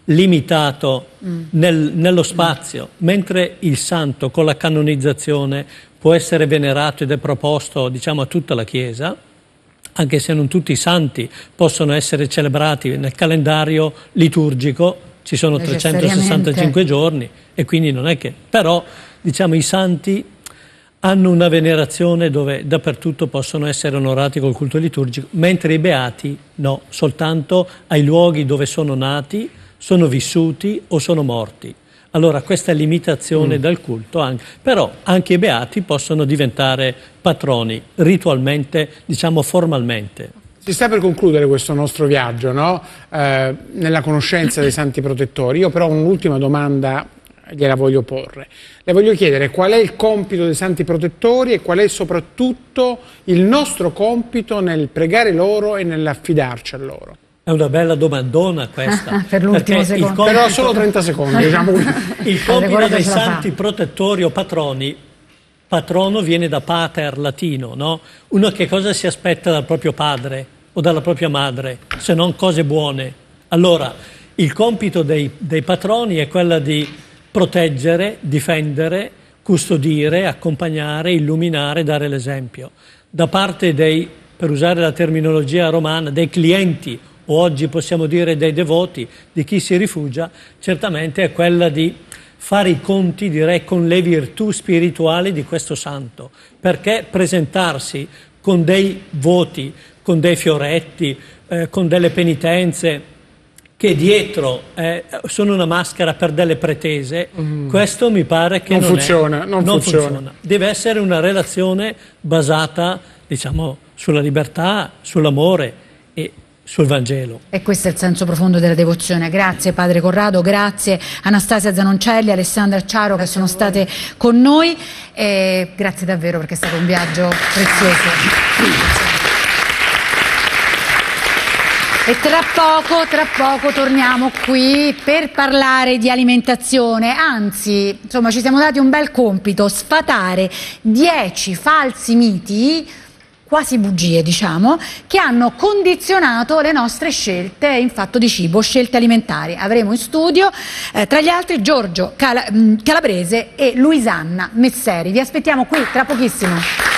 limitato mm. nel, nello spazio, mm. mentre il santo con la canonizzazione può essere venerato ed è proposto, diciamo, a tutta la Chiesa, anche se non tutti i santi possono essere celebrati nel calendario liturgico. Ci sono trecentosessantacinque giorni e quindi non è che... Però, diciamo, i santi hanno una venerazione dove dappertutto possono essere onorati col culto liturgico, mentre i beati no, soltanto ai luoghi dove sono nati, sono vissuti o sono morti. Allora questa limitazione mm. del culto anche. Però anche i beati possono diventare patroni ritualmente, diciamo formalmente. Si sta per concludere questo nostro viaggio, no? eh, nella conoscenza dei santi protettori. Io però un'ultima domanda gliela voglio porre. Le voglio chiedere qual è il compito dei santi protettori e qual è soprattutto il nostro compito nel pregare loro e nell'affidarci a loro. È una bella domandona questa. Per l'ultimo secondo. Compito... Però solo trenta secondi, diciamo. Il compito dei santi protettori o patroni, patrono viene da pater latino, no? Uno che cosa si aspetta dal proprio padre o dalla propria madre, se non cose buone? Allora, il compito dei, dei patroni è quello di proteggere, difendere, custodire, accompagnare, illuminare, dare l'esempio. Da parte dei, per usare la terminologia romana, dei clienti, o oggi possiamo dire dei devoti, di chi si rifugia, certamente è quella di fare i conti, direi, con le virtù spirituali di questo santo, perché presentarsi con dei voti, con dei fioretti, eh, con delle penitenze, che dietro eh, sono una maschera per delle pretese, mm. questo mi pare che non, non, funziona, è, non, non funziona. funziona. Deve essere una relazione basata, diciamo, sulla libertà, sull'amore e sul Vangelo. E questo è il senso profondo della devozione. Grazie Padre Corrado, grazie Anastasia Zanoncelli, Alessandra Acciaro che sono state con noi, e grazie davvero perché è stato un viaggio prezioso. E tra poco, tra poco torniamo qui per parlare di alimentazione, anzi, insomma, ci siamo dati un bel compito, sfatare dieci falsi miti, quasi bugie diciamo, che hanno condizionato le nostre scelte in fatto di cibo, scelte alimentari. Avremo in studio eh, tra gli altri Giorgio Cala- Calabrese e Luisanna Messeri. Vi aspettiamo qui tra pochissimo.